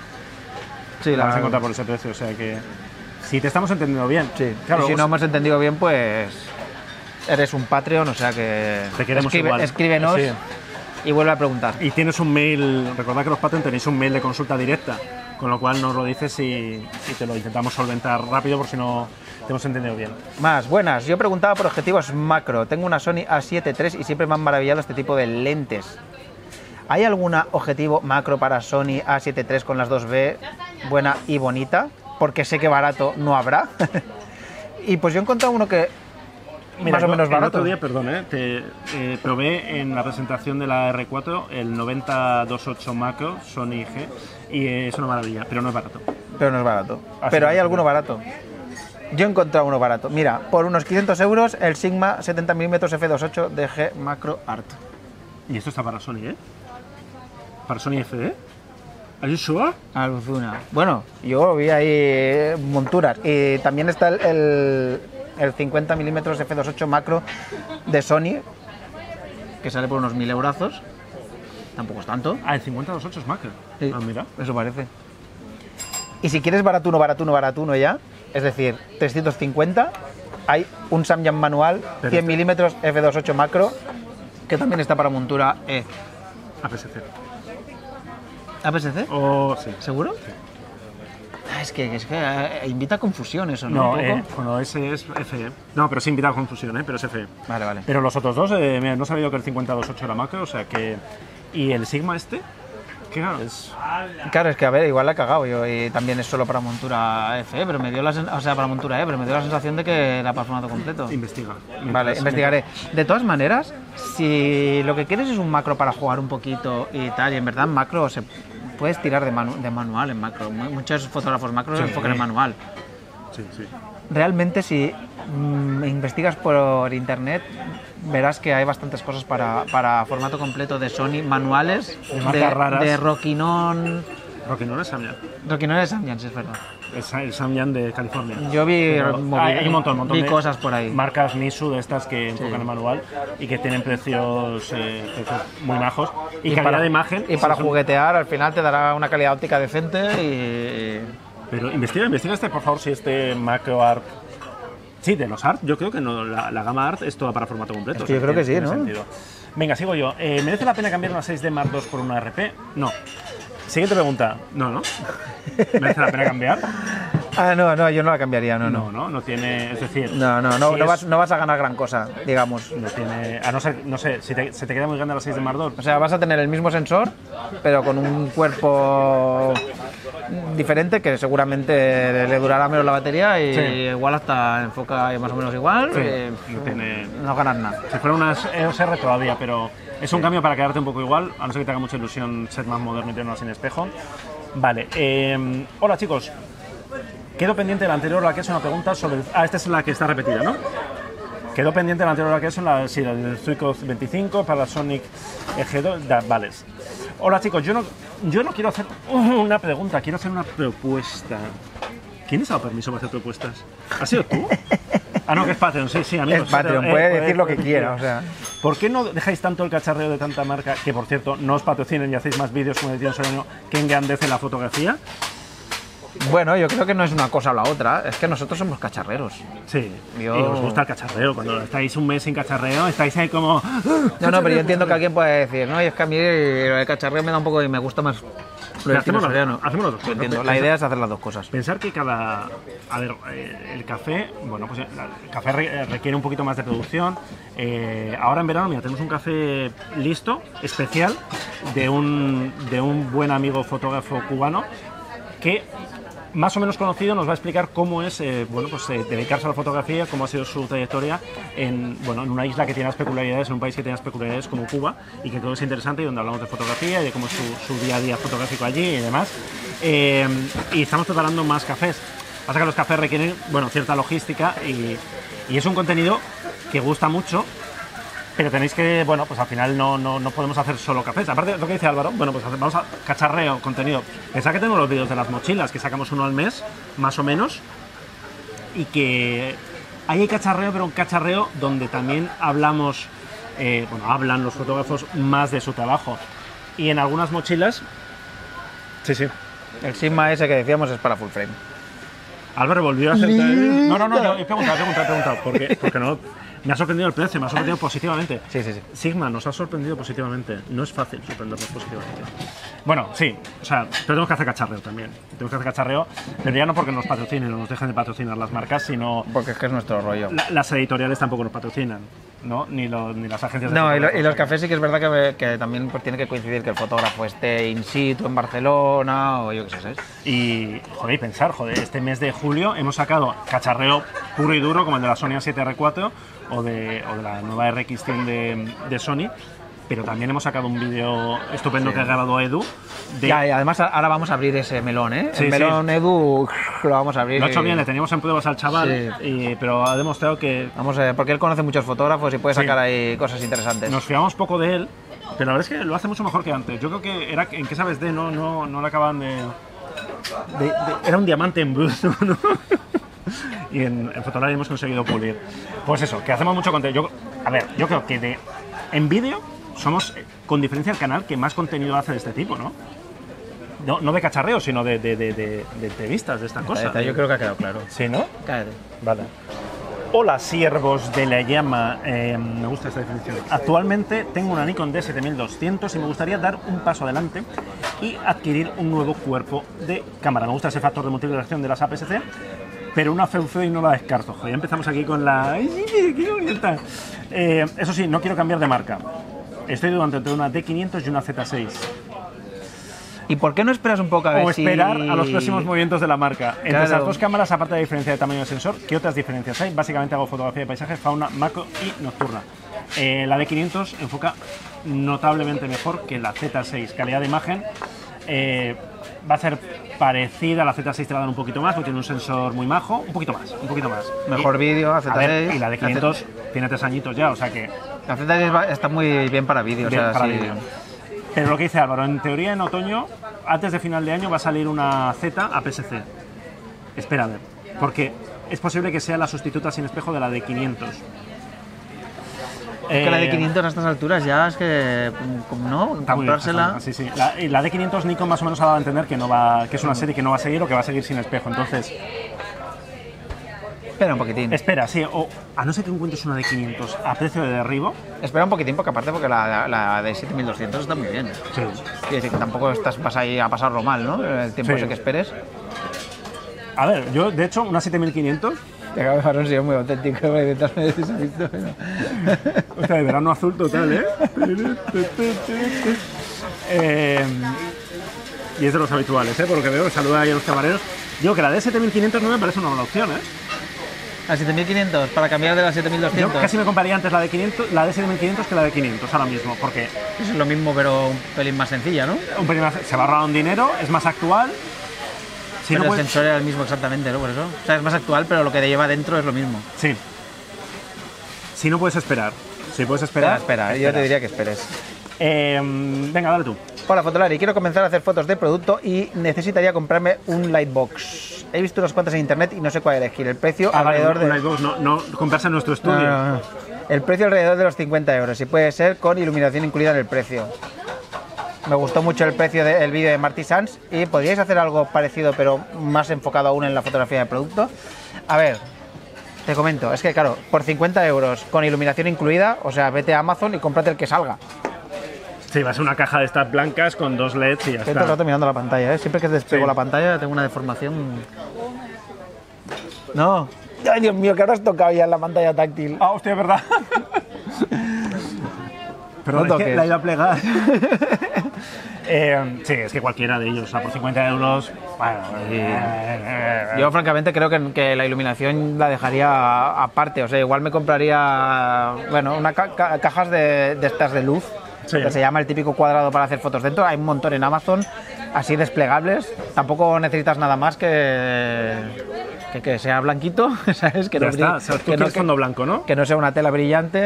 Sí, la vas a encontrar por ese precio. O sea que si te estamos entendiendo bien. Sí, Claro, y si os- no hemos entendido bien, pues eres un Patreon, o sea que Te queremos escribe- igual. escríbenos Sí. y vuelve a preguntar. Y tienes un mail, recordad que los Patreon tenéis un mail de consulta directa, con lo cual nos lo dices y, y te lo intentamos solventar rápido por si no te hemos entendido bien. Más, buenas. Yo preguntaba por objetivos macro. Tengo una Sony A siete tres y siempre me han maravillado este tipo de lentes. ¿Hay algún objetivo macro para Sony A siete tres con las dos B buena y bonita? Porque sé que barato no habrá. Y pues yo he encontrado uno que más o yo menos el barato. otro día, perdón, eh, te eh, probé en la presentación de la R cuatro el noventa veintiocho Macro Sony G y es una maravilla, pero no es barato. Pero no es barato. Así Pero es, hay sí. alguno barato. Yo he encontrado uno barato. Mira, por unos quinientos euros el Sigma setenta milímetros F veintiocho de G Macro Art. Y esto está para Sony, ¿eh? Para Sony F D. ¿Are you sure? Aluzuna. Bueno, yo vi ahí eh, monturas. Y también está el, el, el cincuenta milímetros F veintiocho macro de Sony, que sale por unos mil eurazos. Tampoco es tanto. Ah, el cincuenta veintiocho es Macro. Sí, Ah, mira. eso parece. Y si quieres baratuno, baratuno, baratuno ya, es decir, trescientos cincuenta, hay un Samyang manual Pero cien este- milímetros F veintiocho macro, que también está para montura E. A P S C. ¿A P S C? O sí. ¿Seguro? Ah, es que, es que eh, invita a confusión eso, ¿no? No, Un eh, poco. bueno, ese es F E. No, pero sí invita a confusión, ¿eh? Pero es F E. Vale, vale. Pero los otros dos, eh, mira, no sabía yo que el cincuenta veintiocho era Macro, o sea que... ¿Y el Sigma este? Que claro, es... Claro, es que a ver, igual la he cagado yo y también es solo para montura F, pero me dio la sen- o sea, para montura E, pero me dio la sensación de que era para formato completo. Investiga. Vale, Mientras- investigaré. De todas maneras, si lo que quieres es un macro para jugar un poquito y tal, y en verdad macro se puedes tirar de, manu- de manual en macro. Mu- Muchos fotógrafos macro se Sí. enfocan en manual. Sí, sí. Realmente, si mm, investigas por internet, verás que hay bastantes cosas para, para formato completo de Sony, manuales, De marcas raras. de Rockinon. Rockinon es Samyang. Rockinon es Samyang, sí, es verdad. Es el Samyang de California. Yo vi, Pero movi- hay, hay un montón, un montón vi de cosas por ahí. marcas Nisu de estas que enfocan en manual y que tienen precios, eh, precios muy majos y, calidad de imagen. Y para son- juguetear, al final te dará una calidad óptica decente y... Pero investiga, investiga este, por favor, si este Macro Art... Sí, de los Art, yo creo que no, la, la gama Art es toda para formato completo. Es que yo creo que sí, tiene ¿no? sentido. Venga, sigo yo. Eh, ¿Merece la pena cambiar una seis D Mark dos por una R P? No. Siguiente pregunta. No, ¿no? ¿Merece la pena cambiar? Ah, no, no, yo no la cambiaría, no, no. No, no, no tiene... Es decir... No, no, no, si no, es- vas, no vas a ganar gran cosa, digamos. No tiene... A no ser, no sé, si te, se te queda muy grande la seis D Mark dos, O sea, vas a tener el mismo sensor, pero con un cuerpo diferente que seguramente le durará menos la batería y Sí. igual hasta enfoca más o menos igual. Sí, y no tiene- no ganas nada. si fuera una E O S R todavía, pero es un cambio para quedarte un poco igual, a no ser que te haga mucha ilusión ser más moderno y tenerlo sin espejo. Vale, eh, hola chicos. Quedo pendiente de la anterior, la que es una pregunta sobre... El, ah, esta es la que está repetida, ¿no? Quedó pendiente de la anterior, la que es la, sí, la del Zuiko veinticinco para la Sonic E G dos. Da, vale. Hola chicos, yo no, yo no quiero hacer una pregunta, quiero hacer una propuesta. ¿Quién les ha dado permiso para hacer propuestas? ¿Has sido tú? Ah, no, que es Patreon, sí, sí, amigos. Es Patreon, eh, puede eh, decir eh, lo que eh, quiera, o sea... ¿Por qué no dejáis tanto el cacharreo de tanta marca, que por cierto, no os patrocinen y hacéis más vídeos como decía Solano, que engrandece la fotografía? Bueno, yo creo que no es una cosa o la otra, es que nosotros somos cacharreros. Sí, Yo- y os gusta el cacharreo. Cuando estáis un mes sin cacharreo, estáis ahí como... No, no, pero yo entiendo que alguien puede decir, no, y es que a mí el cacharreo me da un poco y me gusta más lo del Hacemos las- Solano. hacemos las dos Yo cosas. entiendo, Pensar- la idea es hacer las dos cosas. Pensar que cada... A ver, eh, el café, bueno, pues el café re- requiere un poquito más de producción. Eh, ahora en verano, mira, tenemos un café listo, especial, de un, de un buen amigo fotógrafo cubano, que más o menos conocido nos va a explicar cómo es eh, bueno, pues, eh, dedicarse a la fotografía, cómo ha sido su trayectoria en, bueno, en una isla que tiene las peculiaridades, en un país que tiene las peculiaridades como Cuba, y que todo es interesante y donde hablamos de fotografía y de cómo es su, su día a día fotográfico allí y demás. Eh, y estamos preparando más cafés. Pasa que los cafés requieren, bueno, cierta logística y, y es un contenido que gusta mucho. Pero tenéis que, bueno, pues al final no, no, no podemos hacer solo cafés. Aparte de lo que dice Álvaro, bueno, pues vamos a cacharreo, contenido. Pensad que tenemos los vídeos de las mochilas, que sacamos uno al mes, más o menos, y que ahí hay cacharreo, pero un cacharreo donde también hablamos, eh, bueno, hablan los fotógrafos más de su trabajo. Y en algunas mochilas... Sí, sí. El Sigma ese que decíamos es para full frame. Álvaro volvió a hacer... No, no, no, no, he preguntado, he preguntado, he preguntado. Porque, porque no... Me ha sorprendido el precio, me ha sorprendido positivamente. Sí, sí, sí. Sigma nos ha sorprendido positivamente. No es fácil sorprendernos positivamente. Bueno, sí, o sea, pero tenemos que hacer cacharreo también. Tenemos que hacer cacharreo, pero ya no porque nos patrocinen o nos dejen de patrocinar las marcas, sino Porque es que es nuestro rollo. la- las editoriales tampoco nos patrocinan, ¿no? Ni, lo- ni las agencias de No, y, lo- y fotógrafos. los cafés sí que es verdad que, que también pues, tiene que coincidir que el fotógrafo esté in situ en Barcelona o yo qué sé, ¿sabes? Y, joder, y pensar, joder, este mes de julio hemos sacado cacharreo puro y duro, como el de la Sony A siete R cuatro o de, o de la nueva R X cien de, de Sony, pero también hemos sacado un vídeo estupendo Sí. que ha grabado Edu. De, Ya, y además ahora vamos a abrir ese melón, ¿eh? Sí, el sí. melón Edu lo vamos a abrir. Lo ha hecho y- bien, le teníamos en pruebas al chaval, Sí. y- pero ha demostrado que Vamos a, porque él conoce muchos fotógrafos y puede Sí. sacar ahí cosas interesantes. nos fiamos poco de él, pero la verdad es que lo hace mucho mejor que antes. Yo creo que era en qué sabes de, no, no, no le acaban de, de- de- era un diamante en bruto, ¿no? Y en, en Fotolari hemos conseguido pulir. Pues eso, que hacemos mucho contenido. Yo, a ver, yo creo que de, en vídeo somos, eh, con diferencia, el canal que más contenido hace de este tipo, ¿no? No, no de cacharreo, sino de, de, de, de- de entrevistas, de esta cosa. Cállate, yo creo que ha quedado claro. Sí, ¿no? Cállate. Vale. Hola, siervos de la llama. Eh, me gusta esta definición. Actualmente tengo una Nikon D siete mil doscientos y me gustaría dar un paso adelante y adquirir un nuevo cuerpo de cámara. Me gusta ese factor de multiplicación de las A P S C, pero una Feu-Feu no la descarto. Joder, ya empezamos aquí con la... ¡Ay, sí, qué bonita! Eh, eso sí, no quiero cambiar de marca. Estoy dudando entre una D quinientos y una Z seis. ¿Y por qué no esperas un poco a ver O si... esperar a los próximos movimientos de la marca. Entre Claro. esas dos cámaras, aparte de la diferencia de tamaño del sensor, ¿qué otras diferencias hay? Básicamente hago fotografía de paisajes, fauna, macro y nocturna. Eh, la D quinientos enfoca notablemente mejor que la Z seis. Calidad de imagen eh, va a ser parecida a la Z seis, te va a dar un poquito más, porque tiene un sensor muy majo, un poquito más, un poquito más. Mejor Y- vídeo, a a Z ver, seis. y la D quinientos tiene tres añitos ya, o sea que... La Z seis va- está muy bien para vídeo. Bien, o sea, para sí. vídeo. Pero lo que dice Álvaro, en teoría en otoño, antes de final de año, va a salir una Z A P S C. Espera a ver, porque es posible que sea la sustituta sin espejo de la de quinientos. Es que la de Eh, quinientos a estas alturas ya es que, como no, está muy bien, comprársela... sí, sí. La, y la de quinientos Nikon más o menos ha dado a entender que, no va, que es una serie que no va a seguir o que va a seguir sin espejo. Entonces, Espera un poquitín. espera, sí, o a no ser que encuentres una de quinientos a precio de derribo. Espera un poquitín, porque aparte porque la, la, la de siete mil doscientos está muy bien. Sí. Quiere decir que tampoco estás, vas ahí a pasarlo mal, ¿no? El tiempo Sí. ese que esperes. A ver, yo de hecho, una siete mil quinientos, Te acabo de dejar un sillón muy auténtico. ¿eh? Te has visto, pero- o sea, de verano azul total, ¿eh? Eh, y es de los habituales, ¿eh? Por lo que veo, saluda ahí a los camareros. Digo que la D siete mil quinientos no me parece una mala opción, ¿eh? ¿A siete mil quinientos? ¿Para cambiar de la siete mil Yo doscientos? casi me compraría antes la de quinientos, la de siete mil quinientos que la de quinientos ahora mismo, porque Es lo mismo, pero un pelín más sencilla, ¿no? un pelín más- se va a ahorrar un dinero, es más actual. Si pero no el puedes- sensor era el mismo exactamente, ¿no? Por eso. O sea, es más actual, pero lo que te lleva dentro es lo mismo. Sí. Si no puedes esperar. Si puedes Espera, esperar. espera, yo te diría que esperes. Eh, venga, dale tú. Hola Fotolari, quiero comenzar a hacer fotos de producto y necesitaría comprarme un Lightbox. He visto unas cuantas en internet y no sé cuál elegir. El precio Ah, vale, alrededor un de... Lightbox, no, no comprarse en nuestro estudio. No, no, no. El precio alrededor de los cincuenta euros y puede ser con iluminación incluida en el precio. Me gustó mucho el precio del vídeo de Martí Sans y podríais hacer algo parecido pero más enfocado aún en la fotografía de producto. A ver, te comento, es que claro, por cincuenta euros con iluminación incluida, o sea, vete a Amazon y cómprate el que salga. Sí, va a ser una caja de estas blancas con dos L E Ds y ya Estoy todo el está. rato mirando la pantalla, ¿eh? Siempre que despego Sí. la pantalla tengo una deformación. No. Ay, Dios mío, que ahora has tocado ya en la pantalla táctil. Ah, hostia, es verdad. Pero No es que toques. la iba a plegar. Eh, sí, es que cualquiera de ellos, o sea, por cincuenta euros. Bueno, eh, Yo francamente creo que, que la iluminación la dejaría aparte, o sea, igual me compraría, bueno, una ca- ca- cajas de, de estas de luz, Sí. que se llama el típico cuadrado para hacer fotos dentro, hay un montón en Amazon, así desplegables, tampoco necesitas nada más que que, que sea blanquito, ¿sabes? Que ya no, está. brille- O sea, tú que no- quieres que- fondo blanco, ¿no? que no sea una tela brillante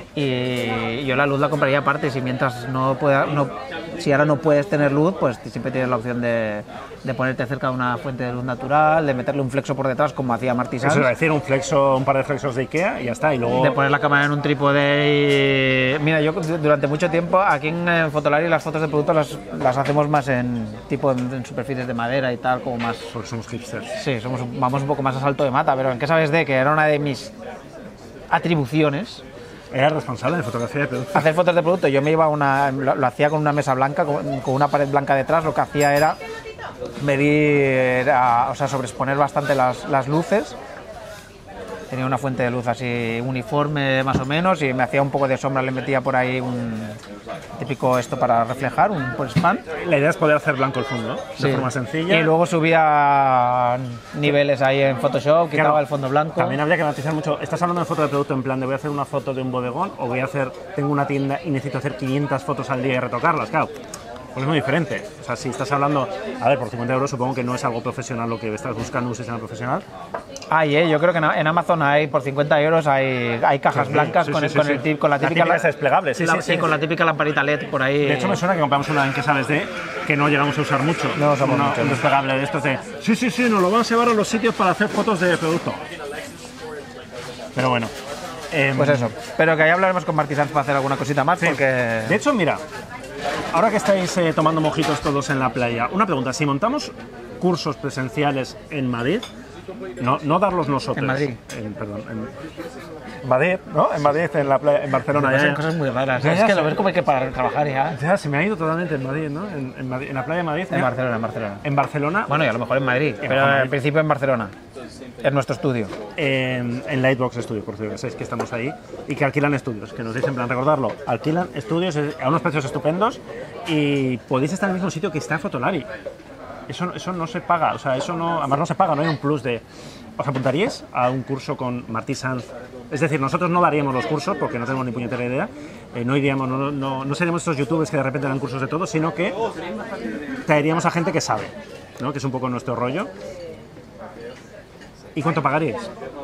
y yo la luz la compraría aparte, si mientras no pueda, no, si ahora no puedes tener luz, pues siempre tienes la opción de, de ponerte cerca de una fuente de luz natural, de meterle un flexo por detrás como hacía Martí Sans, Eso es decir, un flexo, un par de flexos de Ikea y ya está. Y luego. de poner la cámara en un trípode y... Mira, yo durante mucho tiempo aquí en, en Fotolari las fotos de productos las, las hacemos más en tipo en, en superficies de madera y tal, como más... Porque somos hipsters. Sí, somos, vamos un poco más a salto de mata, pero ¿en qué sabes de que era una de mis atribuciones? Era responsable de fotografía de productos. Hacer fotos de producto, yo me iba a una, lo, lo hacía con una mesa blanca, con, con una pared blanca detrás, lo que hacía era medir, a- o sea, sobreexponer bastante las, las luces. Tenía una fuente de luz así uniforme más o menos y me hacía un poco de sombra, le metía por ahí un típico esto para reflejar, un por span. La idea es poder hacer blanco el fondo, de Sí. forma sencilla. Y luego subía niveles ahí en Photoshop, quitaba Claro, el fondo blanco. También habría que matizar mucho. ¿Estás hablando de foto de producto en plan de voy a hacer una foto de un bodegón o voy a hacer, tengo una tienda y necesito hacer quinientas fotos al día y retocarlas? Claro, pues es muy diferente. O sea, si estás hablando, a ver, por cincuenta euros supongo que no es algo profesional lo que estás buscando, un sistema profesional. Hay, ¿eh? Yo creo que en en Amazon hay por cincuenta euros hay, hay cajas Sí, blancas sí, con, sí, el- sí, con, sí. el tip- con la típica, esa desplegable, sí, la- sí, sí. con la típica lamparita L E D por ahí. De hecho, me suena que compramos una en que sabes de que no llegamos a usar mucho. No usamos Una- mucho, Un no. desplegable de estos de sí, sí, sí, nos lo vamos a llevar a los sitios para hacer fotos de producto. Pero bueno. em, Pues eso. Pero que ahí hablaremos con Martí Sans para hacer alguna cosita más Sí. porque... De hecho, mira, ahora que estáis eh, tomando mojitos todos en la playa, una pregunta, si montamos cursos presenciales en Madrid, no, no darlos nosotros. En Madrid. En- perdón, en Madrid, ¿no? En Madrid, en, la playa, en Barcelona. Pasan ya, ya. cosas muy raras. Ya, es ya que sé. lo ves como hay que parar trabajar ya. Ya, se me ha ido totalmente en Madrid, ¿no? En, en Madrid- en la playa de Madrid. En mira. Barcelona, en Barcelona. En Barcelona, Bueno, y a lo mejor en Madrid, pero Madrid. al principio en Barcelona. Es nuestro estudio. en, en Lightbox Studios, por cierto, sabéis que estamos ahí y que alquilan estudios, que nos dicen, en plan, recordarlo, alquilan estudios eh, a unos precios estupendos y podéis estar en el mismo sitio que está Fotolari. Eso, eso no se paga, o sea, eso no, además no se paga, no hay un plus de... ¿Os apuntaríais a un curso con Martí Sans? Es decir, nosotros no daríamos los cursos porque no tenemos ni puñetera idea, eh, no iríamos, no, no, no seríamos estos youtubers que de repente dan cursos de todo, sino que traeríamos a gente que sabe, ¿no? Que es un poco nuestro rollo. ¿Y cuánto pagaríais?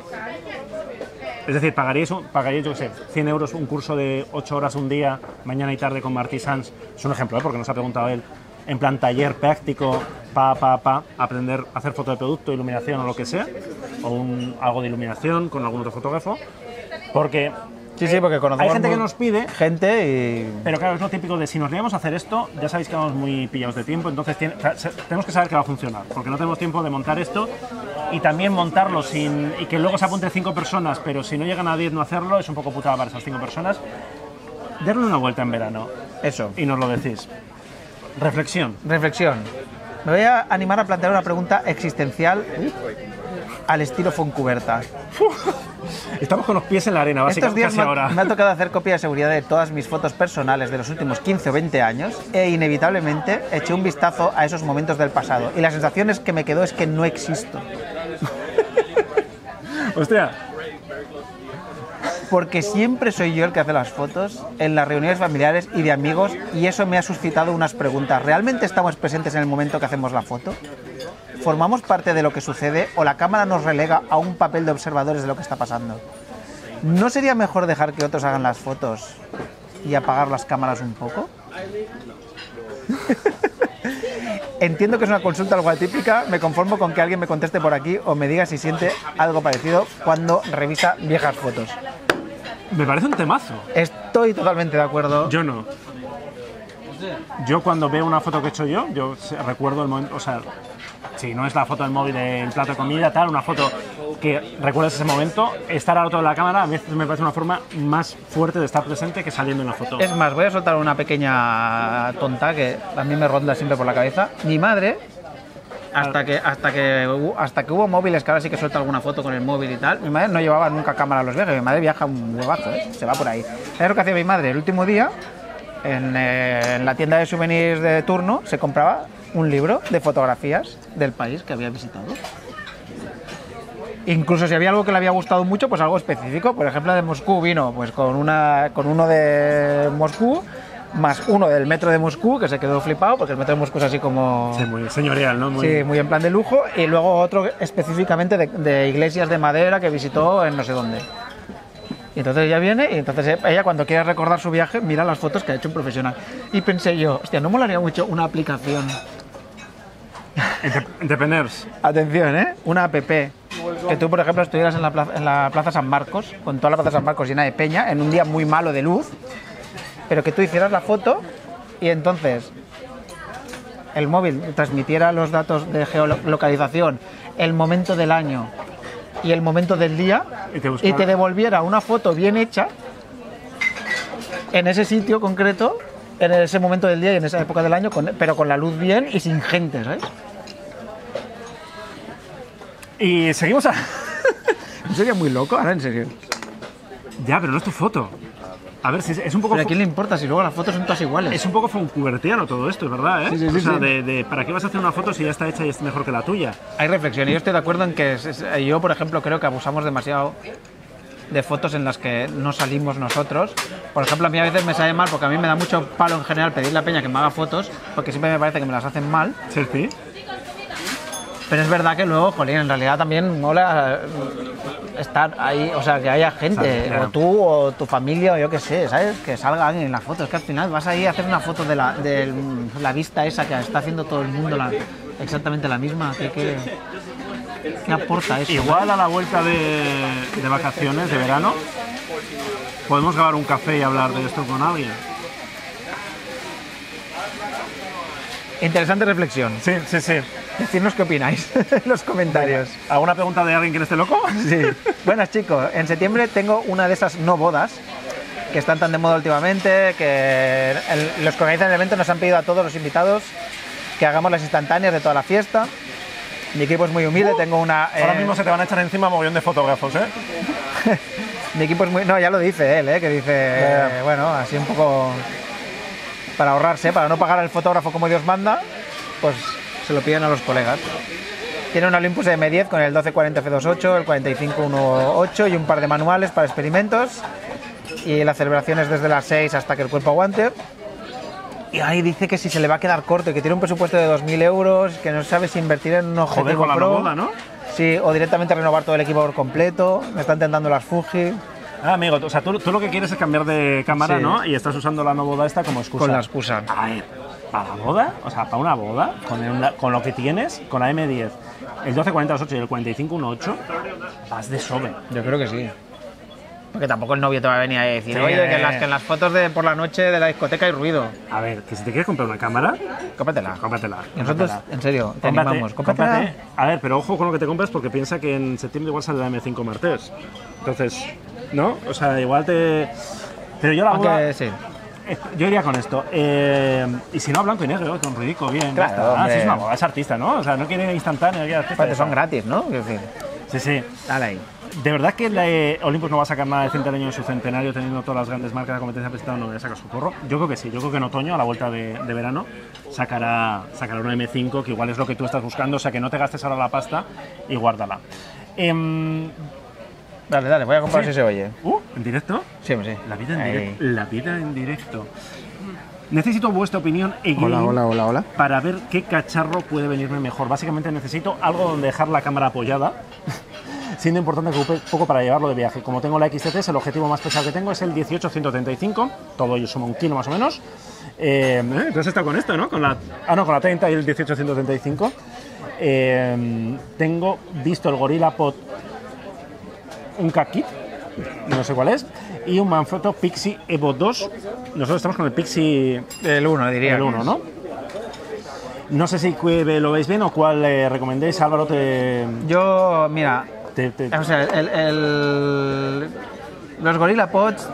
Es decir, ¿pagaríais, un- pagaríais yo qué sé, cien euros un curso de ocho horas un día, mañana y tarde con Martí Sans? Es un ejemplo, ¿eh? Porque nos ha preguntado él. En plan taller práctico, pa, pa, pa, aprender a hacer foto de producto, iluminación o lo que sea, o un, algo de iluminación con algún otro fotógrafo. Porque Sí, sí, porque conocemos hay gente que mu- nos pide, gente y... pero claro, es lo típico de si nos liamos a hacer esto, ya sabéis que vamos muy pillados de tiempo, entonces tiene- o sea, se- tenemos que saber que va a funcionar, porque no tenemos tiempo de montar esto y también montarlo sin y que luego se apunten cinco personas, pero si no llegan a diez no hacerlo, es un poco putada para esas cinco personas. Darle una vuelta en verano Eso. y nos lo decís. Reflexión. Reflexión. Me voy a animar a plantear una pregunta existencial al estilo Foncuberta. Estamos con los pies en la arena, Estos básicamente días casi me ha, ahora. me ha tocado hacer copia de seguridad de todas mis fotos personales de los últimos quince o veinte años e inevitablemente eché un vistazo a esos momentos del pasado y la sensación es que me quedó es que no existo. Hostia, Porque siempre soy yo el que hace las fotos en las reuniones familiares y de amigos, y eso me ha suscitado unas preguntas. ¿Realmente estamos presentes en el momento que hacemos la foto? ¿Formamos parte de lo que sucede o la cámara nos relega a un papel de observadores de lo que está pasando? ¿No sería mejor dejar que otros hagan las fotos y apagar las cámaras un poco? Entiendo que es una consulta algo atípica, me conformo con que alguien me conteste por aquí o me diga si siente algo parecido cuando revisa viejas fotos. Me parece un temazo. Estoy totalmente de acuerdo. Yo no. Yo cuando veo una foto que he hecho yo, yo recuerdo el momento, o sea, si no es la foto del móvil del plato de comida, tal, una foto que recuerdas ese momento, estar al otro de la cámara a veces me parece una forma más fuerte de estar presente que saliendo en la foto. Es más, voy a soltar una pequeña tonta que a mí me ronda siempre por la cabeza. Mi madre, hasta que, hasta que, hubo, hasta que hubo móviles, que ahora sí que suelta alguna foto con el móvil y tal, mi madre no llevaba nunca cámara a los viajes. Mi madre viaja un huevazo, ¿eh? Se va por ahí. ¿Sabes lo que hacía mi madre? El último día, en, eh, en la tienda de souvenirs de turno, se compraba un libro de fotografías del país que había visitado. Incluso si había algo que le había gustado mucho, pues algo específico. Por ejemplo, de Moscú vino pues con, una, con uno de Moscú, más uno del metro de Moscú, que se quedó flipado, porque el metro de Moscú es así como... Sí, muy señorial, ¿no? Muy... Sí, muy en plan de lujo. Y luego otro específicamente de, de iglesias de madera que visitó en no sé dónde. Y entonces ella viene y entonces ella cuando quiere recordar su viaje mira las fotos que ha hecho un profesional. Y pensé yo, hostia, ¿no molaría mucho una aplicación? Entrepreneurs. Atención, ¿eh? Una app que tú, por ejemplo, estuvieras en la, plaza, en la Plaza San Marcos, con toda la Plaza San Marcos llena de peña, en un día muy malo de luz, pero que tú hicieras la foto y entonces el móvil transmitiera los datos de geolocalización, el momento del año y el momento del día y te, y te devolviera una foto bien hecha en ese sitio concreto, en ese momento del día y en esa época del año, con, pero con la luz bien y sin gente, ¿sabes? Y seguimos a... Sería muy loco, ahora en serio. Ya, pero no es tu foto. A ver, si es, es un poco... ¿Pero a quién le importa si luego las fotos son todas iguales? Es un poco foncubertiano todo esto, es verdad, ¿eh? Sí, sí, sí, o sea, sí. De, de ¿para qué vas a hacer una foto si ya está hecha y es mejor que la tuya? Hay reflexión y yo estoy de acuerdo en que es, es, yo, por ejemplo, creo que abusamos demasiado de fotos en las que no salimos nosotros. Por ejemplo, a mí a veces me sale mal porque a mí me da mucho palo en general pedirle a peña que me haga fotos porque siempre me parece que me las hacen mal. ¿Selfie? Pero es verdad que luego, jolín, en realidad también mola estar ahí, o sea, que haya gente, claro. o tú, o tu familia, o yo qué sé, ¿sabes? Que salga alguien en la foto. Es que al final vas ahí a hacer una foto de la, de la vista esa que está haciendo todo el mundo, la, exactamente la misma. ¿Qué, qué, qué aporta eso? Igual a la vuelta de, de vacaciones, de verano, podemos grabar un café y hablar de esto con alguien. Interesante reflexión. Sí, sí, sí. Decidnos qué opináis en los comentarios. ¿Alguna pregunta de alguien que no esté loco? Sí. Buenas, chicos. En septiembre tengo una de esas no bodas que están tan de moda últimamente, que el, los que organizan el evento nos han pedido a todos los invitados que hagamos las instantáneas de toda la fiesta. Mi equipo es muy humilde, uh, tengo una... Eh... Ahora mismo se te van a echar encima un mogollón de fotógrafos, ¿eh? Mi equipo es muy... No, ya lo dice él, ¿eh? Que dice, eh, bueno, así un poco... Para ahorrarse, para no pagar al fotógrafo como Dios manda, pues se lo piden a los colegas. Tiene un Olympus eme diez con el doce cuarenta efe dos punto ocho, el cuarenta y cinco punto uno punto ocho y un par de manuales para experimentos. Y la celebración es desde las seis hasta que el cuerpo aguante. Y ahí dice que si se le va a quedar corto y que tiene un presupuesto de dos mil euros, que no sabe si invertir en un objetivo Joder, con la pro, boda, ¿no? Sí, o directamente renovar todo el equipo por completo. Me están tentando las Fuji. Ah, amigo, o sea, tú, tú lo que quieres es cambiar de cámara, Sí. ¿no? Y estás usando la no boda esta como excusa. Con la excusa. A ver, para la boda, o sea, para una boda, con, el, con lo que tienes, con la eme diez, el doce cuarenta dos punto ocho y el cuarenta y cinco punto uno punto ocho, vas de sobre. Yo creo que sí. Porque tampoco el novio te va a venir a decir, Sí. oye, que en, las, que en las fotos de por la noche de la discoteca hay ruido. A ver, que si te quieres comprar una cámara, Cómpratela. cómpratela. Y nosotros, cómpratela. en serio, te Cómprate, animamos. Cómpratela. cómprate. A ver, pero ojo con lo que te compras porque piensa que en septiembre igual sale la eme cinco Martes. Entonces, ¿no? O sea, igual te... Pero yo la boda... Aunque sí. eh, Yo iría con esto. Eh, y si no, blanco y negro, con ridículo, bien. Claro, ya está. Ah, hombre. sí, es una boda, es artista, ¿no? O sea, no quiere instantáneo, quiere artista. Aparte son gratis, ¿no? Quiero decir, Sí, sí. dale ahí. ¿De verdad que la, eh, Olympus no va a sacar nada de centenario en su centenario teniendo todas las grandes marcas de competencia presentadas? No voy a sacar su porro. Yo creo que sí. Yo creo que en otoño, a la vuelta de, de verano, sacará, sacará una eme cinco, que igual es lo que tú estás buscando. O sea, que no te gastes ahora la pasta y guárdala. Eh, Dale, dale, voy a comprar ¿Sí? si se oye. Uh, ¿en directo? Sí, sí. La vida en Ahí. directo. La vida en directo. Necesito vuestra opinión again, Hola, hola, hola, hola. para ver qué cacharro puede venirme mejor. Básicamente necesito algo donde dejar la cámara apoyada, siendo importante que ocupe poco para llevarlo de viaje. Como tengo la X T tres, el objetivo más pesado que tengo es el dieciocho ciento treinta y cinco, todo ello suma un kilo más o menos. Eh, ¿eh? Entonces está con esto, ¿no? Con la, ah, no, con la treinta y el dieciocho ciento treinta y cinco. Eh, tengo visto el Gorillapod un K-Kit, no sé cuál es, y un Manfrotto Pixie Evo dos. Nosotros estamos con el Pixie... El uno, diría. El uno, ¿no? No sé si lo veis bien o cuál eh, recomendéis. Álvaro, te... Yo, mira, te, te- o sea, el, el- los Gorillapods,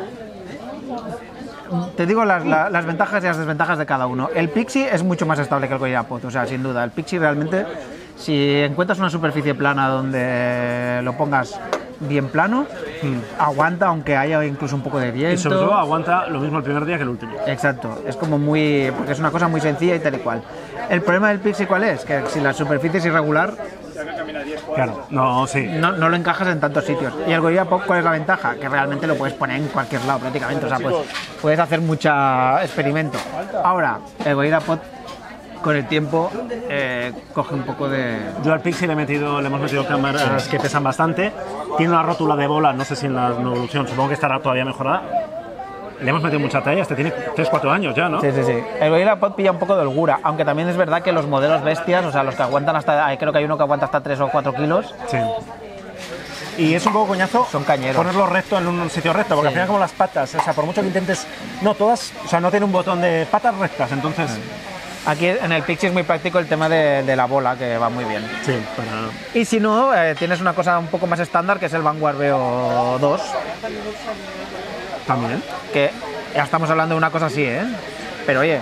te digo las, la- las ventajas y las desventajas de cada uno. El Pixie es mucho más estable que el Gorillapod, o sea, sin duda. El Pixie realmente, si encuentras una superficie plana donde lo pongas bien plano, aguanta aunque haya incluso un poco de viento. y sobre todo aguanta lo mismo el primer día que el último. Exacto, es como muy... porque es una cosa muy sencilla y tal y cual. El problema del Pixie, ¿cuál es? Que si la superficie es irregular, Claro, no, sí. no, no lo encajas en tantos sitios. Y el Gorillapod, ¿cuál es la ventaja? Que realmente lo puedes poner en cualquier lado prácticamente, o sea, pues puedes hacer mucho experimento. Ahora, el Gorillapod con el tiempo eh, coge un poco de... Yo al Pixie le, he metido, le hemos metido cámaras que pesan bastante. Tiene una rótula de bola, no sé si en la nueva evolución, supongo que estará todavía mejorada. Le hemos metido mucha talla, este tiene tres cuatro años ya, ¿no? Sí, sí, sí. El Gorillapod pilla un poco de holgura, aunque también es verdad que los modelos bestias, o sea, los que aguantan hasta... creo que hay uno que aguanta hasta tres o cuatro kilos. Sí. Y es un poco coñazo Son cañeros. ponerlo recto en un sitio recto, porque Sí. al final como las patas, o sea, por mucho que intentes... No, todas, o sea, no tiene un botón de patas rectas, entonces... Aquí en el Pixie es muy práctico el tema de, de la bola, que va muy bien. Sí, para... Y si no, eh, tienes una cosa un poco más estándar, que es el Vanguard Veo dos, También. que ya estamos hablando de una cosa así, ¿eh? Pero oye,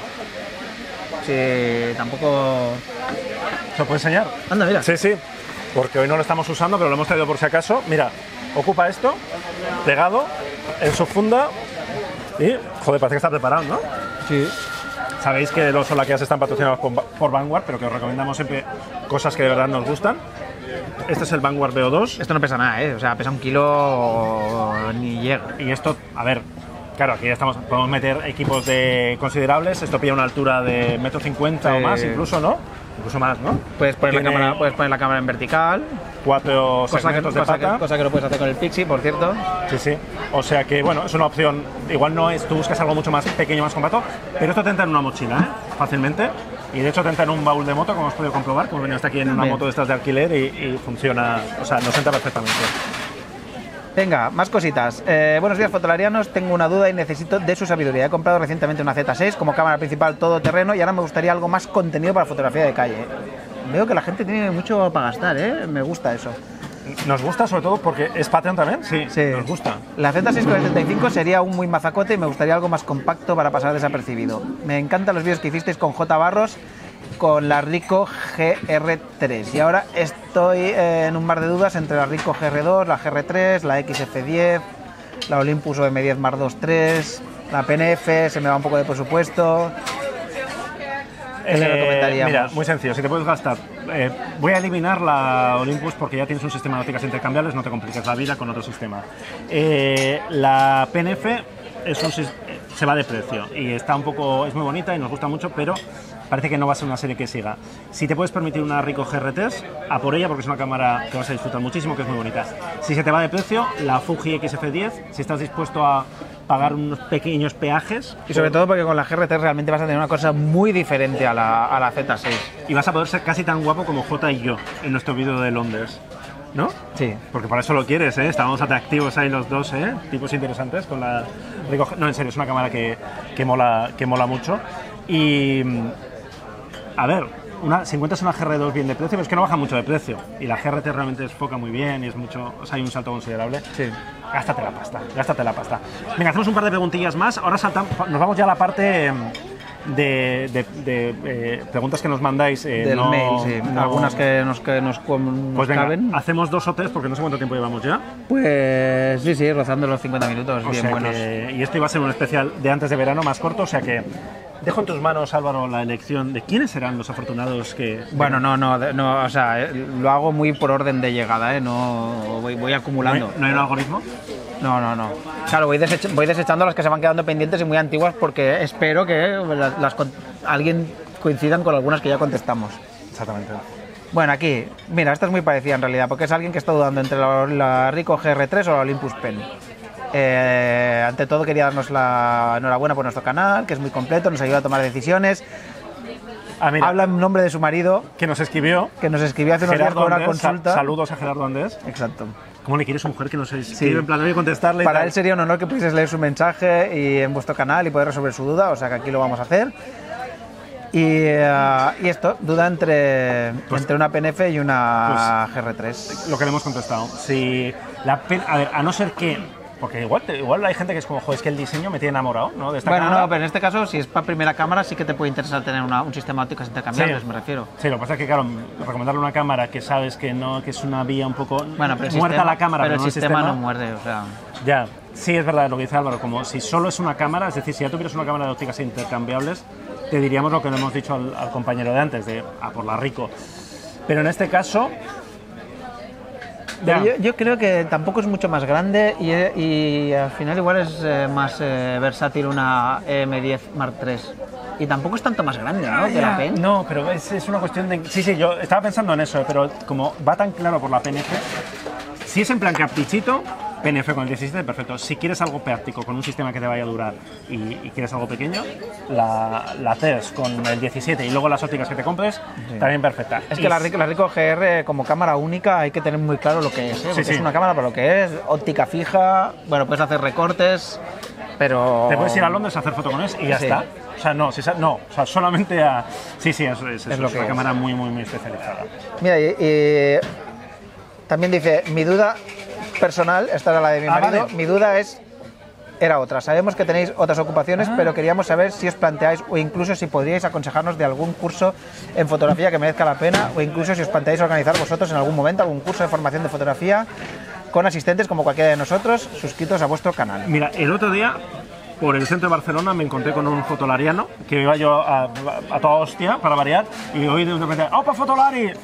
si tampoco... ¿Se lo puedo enseñar? Anda, mira. Sí, sí, porque hoy no lo estamos usando, pero lo hemos traído por si acaso. Mira, ocupa esto, pegado, en su funda y, joder, parece que está preparado, ¿no? Sí. Sabéis que los Solakeas están patrocinados por, por Vanguard, pero que os recomendamos siempre cosas que de verdad nos gustan. Este es el Vanguard Veo dos. Esto no pesa nada, ¿eh? O sea, pesa un kilo ni llega. Y esto, a ver, claro, aquí ya estamos, podemos meter equipos de considerables. Esto pilla una altura de metro cincuenta o Sí. más, incluso, ¿no? Incluso más, ¿no? Puedes poner, la Tiene cámara, puedes poner la cámara en vertical, Cuatro cosa que, segmentos de cosa, que, pata. cosa que lo puedes hacer con el Pixie, por cierto. Sí, sí. O sea que, bueno, es una opción. Igual no es, tú buscas algo mucho más pequeño, más compacto, pero esto te entra en una mochila, ¿eh? Fácilmente. Y de hecho te entra en un baúl de moto, como has podido comprobar, como venido hasta aquí en una Bien. moto de estas de alquiler y, y funciona, o sea, nos entra perfectamente. Venga, más cositas. Eh, buenos días, fotolarianos. Tengo una duda y necesito de su sabiduría. He comprado recientemente una Z seis como cámara principal todoterreno y ahora me gustaría algo más contenido para fotografía de calle. Veo que la gente tiene mucho para gastar, ¿eh? Me gusta eso. Nos gusta sobre todo porque es Patreon también, sí, Sí. nos gusta. La Z seis con setenta y cinco sería un muy mazacote y me gustaría algo más compacto para pasar desapercibido. Me encantan los vídeos que hicisteis con J Barros con la Ricoh G R tres y ahora estoy eh, en un mar de dudas entre la Ricoh G R dos, la G R tres, la X F diez, la Olympus O M diez Mark dos tres, la P N F, se me va un poco de presupuesto. ¿Qué le Eh, recomendaríamos? Mira, muy sencillo, si te puedes gastar. Eh, voy a eliminar la Olympus porque ya tienes un sistema de ópticas intercambiables, no te compliques la vida con otro sistema. Eh, la P N F es un sis- se va de precio y está un poco, es muy bonita y nos gusta mucho, pero parece que no va a ser una serie que siga. Si te puedes permitir una Ricoh G R tres, a por ella porque es una cámara que vas a disfrutar muchísimo, que es muy bonita. Si se te va de precio, la Fuji X F diez, si estás dispuesto a pagar unos pequeños peajes Y sobre todo porque con la G R tres realmente vas a tener una cosa muy diferente a la, a la Z seis. y vas a poder ser casi tan guapo como J y yo en nuestro vídeo de Londres, ¿no? Sí. Porque para eso lo quieres, ¿eh? Estábamos atractivos ahí los dos, ¿eh? Tipos interesantes con la Ricoh. No, en serio, es una cámara que, que, mola, que mola mucho. Y, a ver, una, si encuentras una G R dos bien de precio, pero es que no baja mucho de precio. Y la G R T realmente enfoca muy bien y es mucho, o sea, hay un salto considerable. Sí. Gástate la pasta, gástate la pasta. Venga, hacemos un par de preguntillas más. Ahora saltamos, nos vamos ya a la parte de, de, de eh, preguntas que nos mandáis. Eh, Del no- mail, sí. no- Algunas que nos, que nos, nos Pues venga, caben. hacemos dos o tres porque no sé cuánto tiempo llevamos ya. Pues sí, sí, rozando los cincuenta minutos, O bien sea buenos. que- y esto iba a ser un especial de antes de verano más corto, o sea que Dejo en tus manos, Álvaro, la elección de quiénes serán los afortunados que... Bueno, no, no, no, o sea, eh, lo hago muy por orden de llegada, ¿eh? No voy, voy acumulando. ¿No hay, ¿No hay un algoritmo? No, no, no. Claro, voy, desech voy desechando las que se van quedando pendientes y muy antiguas porque espero que las, las alguien coincidan con algunas que ya contestamos. Exactamente. Bueno, aquí, mira, esta es muy parecida en realidad, porque es alguien que está dudando entre la, la Ricoh G R tres o la Olympus Pen. Eh, ante todo quería darnos la enhorabuena por nuestro canal, que es muy completo, nos ayuda a tomar decisiones. Ah, mira, habla en nombre de su marido, que nos escribió, que nos escribió hace unos días con una consulta. Saludos a Gerardo Andrés. Exacto. ¿Cómo le quieres a una mujer que nos escribe Sí. en plan de contestarle? Para él sería un honor que pudieses leer su mensaje y en vuestro canal y poder resolver su duda, o sea que aquí lo vamos a hacer. Y, uh, y esto, duda entre, pues, entre una P N F y una pues, G R tres. Lo que le hemos contestado. Si la pen, a ver, a no ser que... Porque igual, igual hay gente que es como, joder, es que el diseño me tiene enamorado, ¿no? De esta bueno, cámara. no, pero en este caso, si es para primera cámara, sí que te puede interesar tener una, un sistema óptico intercambiables, sí. me refiero. Sí, lo que pasa es que, claro, recomendarle una cámara que sabes que no, que es una vía un poco bueno, pero muerta sistema, la cámara, pero, pero el no sistema, sistema no muerde, o sea... Ya, sí es verdad lo que dice Álvaro, como si solo es una cámara, es decir, si ya tuvieras una cámara de ópticas intercambiables, te diríamos lo que le hemos dicho al, al compañero de antes, de a por la Ricoh. Pero en este caso... Pero yo, yo creo que tampoco es mucho más grande y, y al final igual es eh, más eh, versátil una E M diez Mark tres. Y tampoco es tanto más grande, ¿no? Que la Pen. No, pero es, es una cuestión de... Sí, sí, yo estaba pensando en eso, pero como va tan claro por la P N F, si es en plan caprichito, P N F con el diecisiete, perfecto. Si quieres algo práctico, con un sistema que te vaya a durar y, y quieres algo pequeño, la, la C E R S con el diecisiete y luego las ópticas que te compres, sí. También perfecta. Es y que la, la Ricoh G R como cámara única hay que tener muy claro lo que es, ¿eh? Sí, sí. Es una cámara para lo que es, óptica fija, bueno, puedes hacer recortes, pero... Te puedes ir a Londres a hacer fotocones y ya sí. Está. O sea, no, si, no, o sea, solamente a... Sí, sí, eso es, eso es, lo es que una es. cámara muy, muy, muy especializada. Mira, y, y también dice, mi duda personal, esta era la de mi ah, marido, vale. mi duda es, era otra. Sabemos que tenéis otras ocupaciones, ah. pero queríamos saber si os planteáis o incluso si podríais aconsejarnos de algún curso en fotografía que merezca la pena o incluso si os planteáis organizar vosotros en algún momento algún curso de formación de fotografía con asistentes como cualquiera de nosotros suscritos a vuestro canal. Mira, el otro día por el centro de Barcelona me encontré con un fotolariano que iba yo a, a toda hostia para variar y hoy de repente ¡opa, fotolari!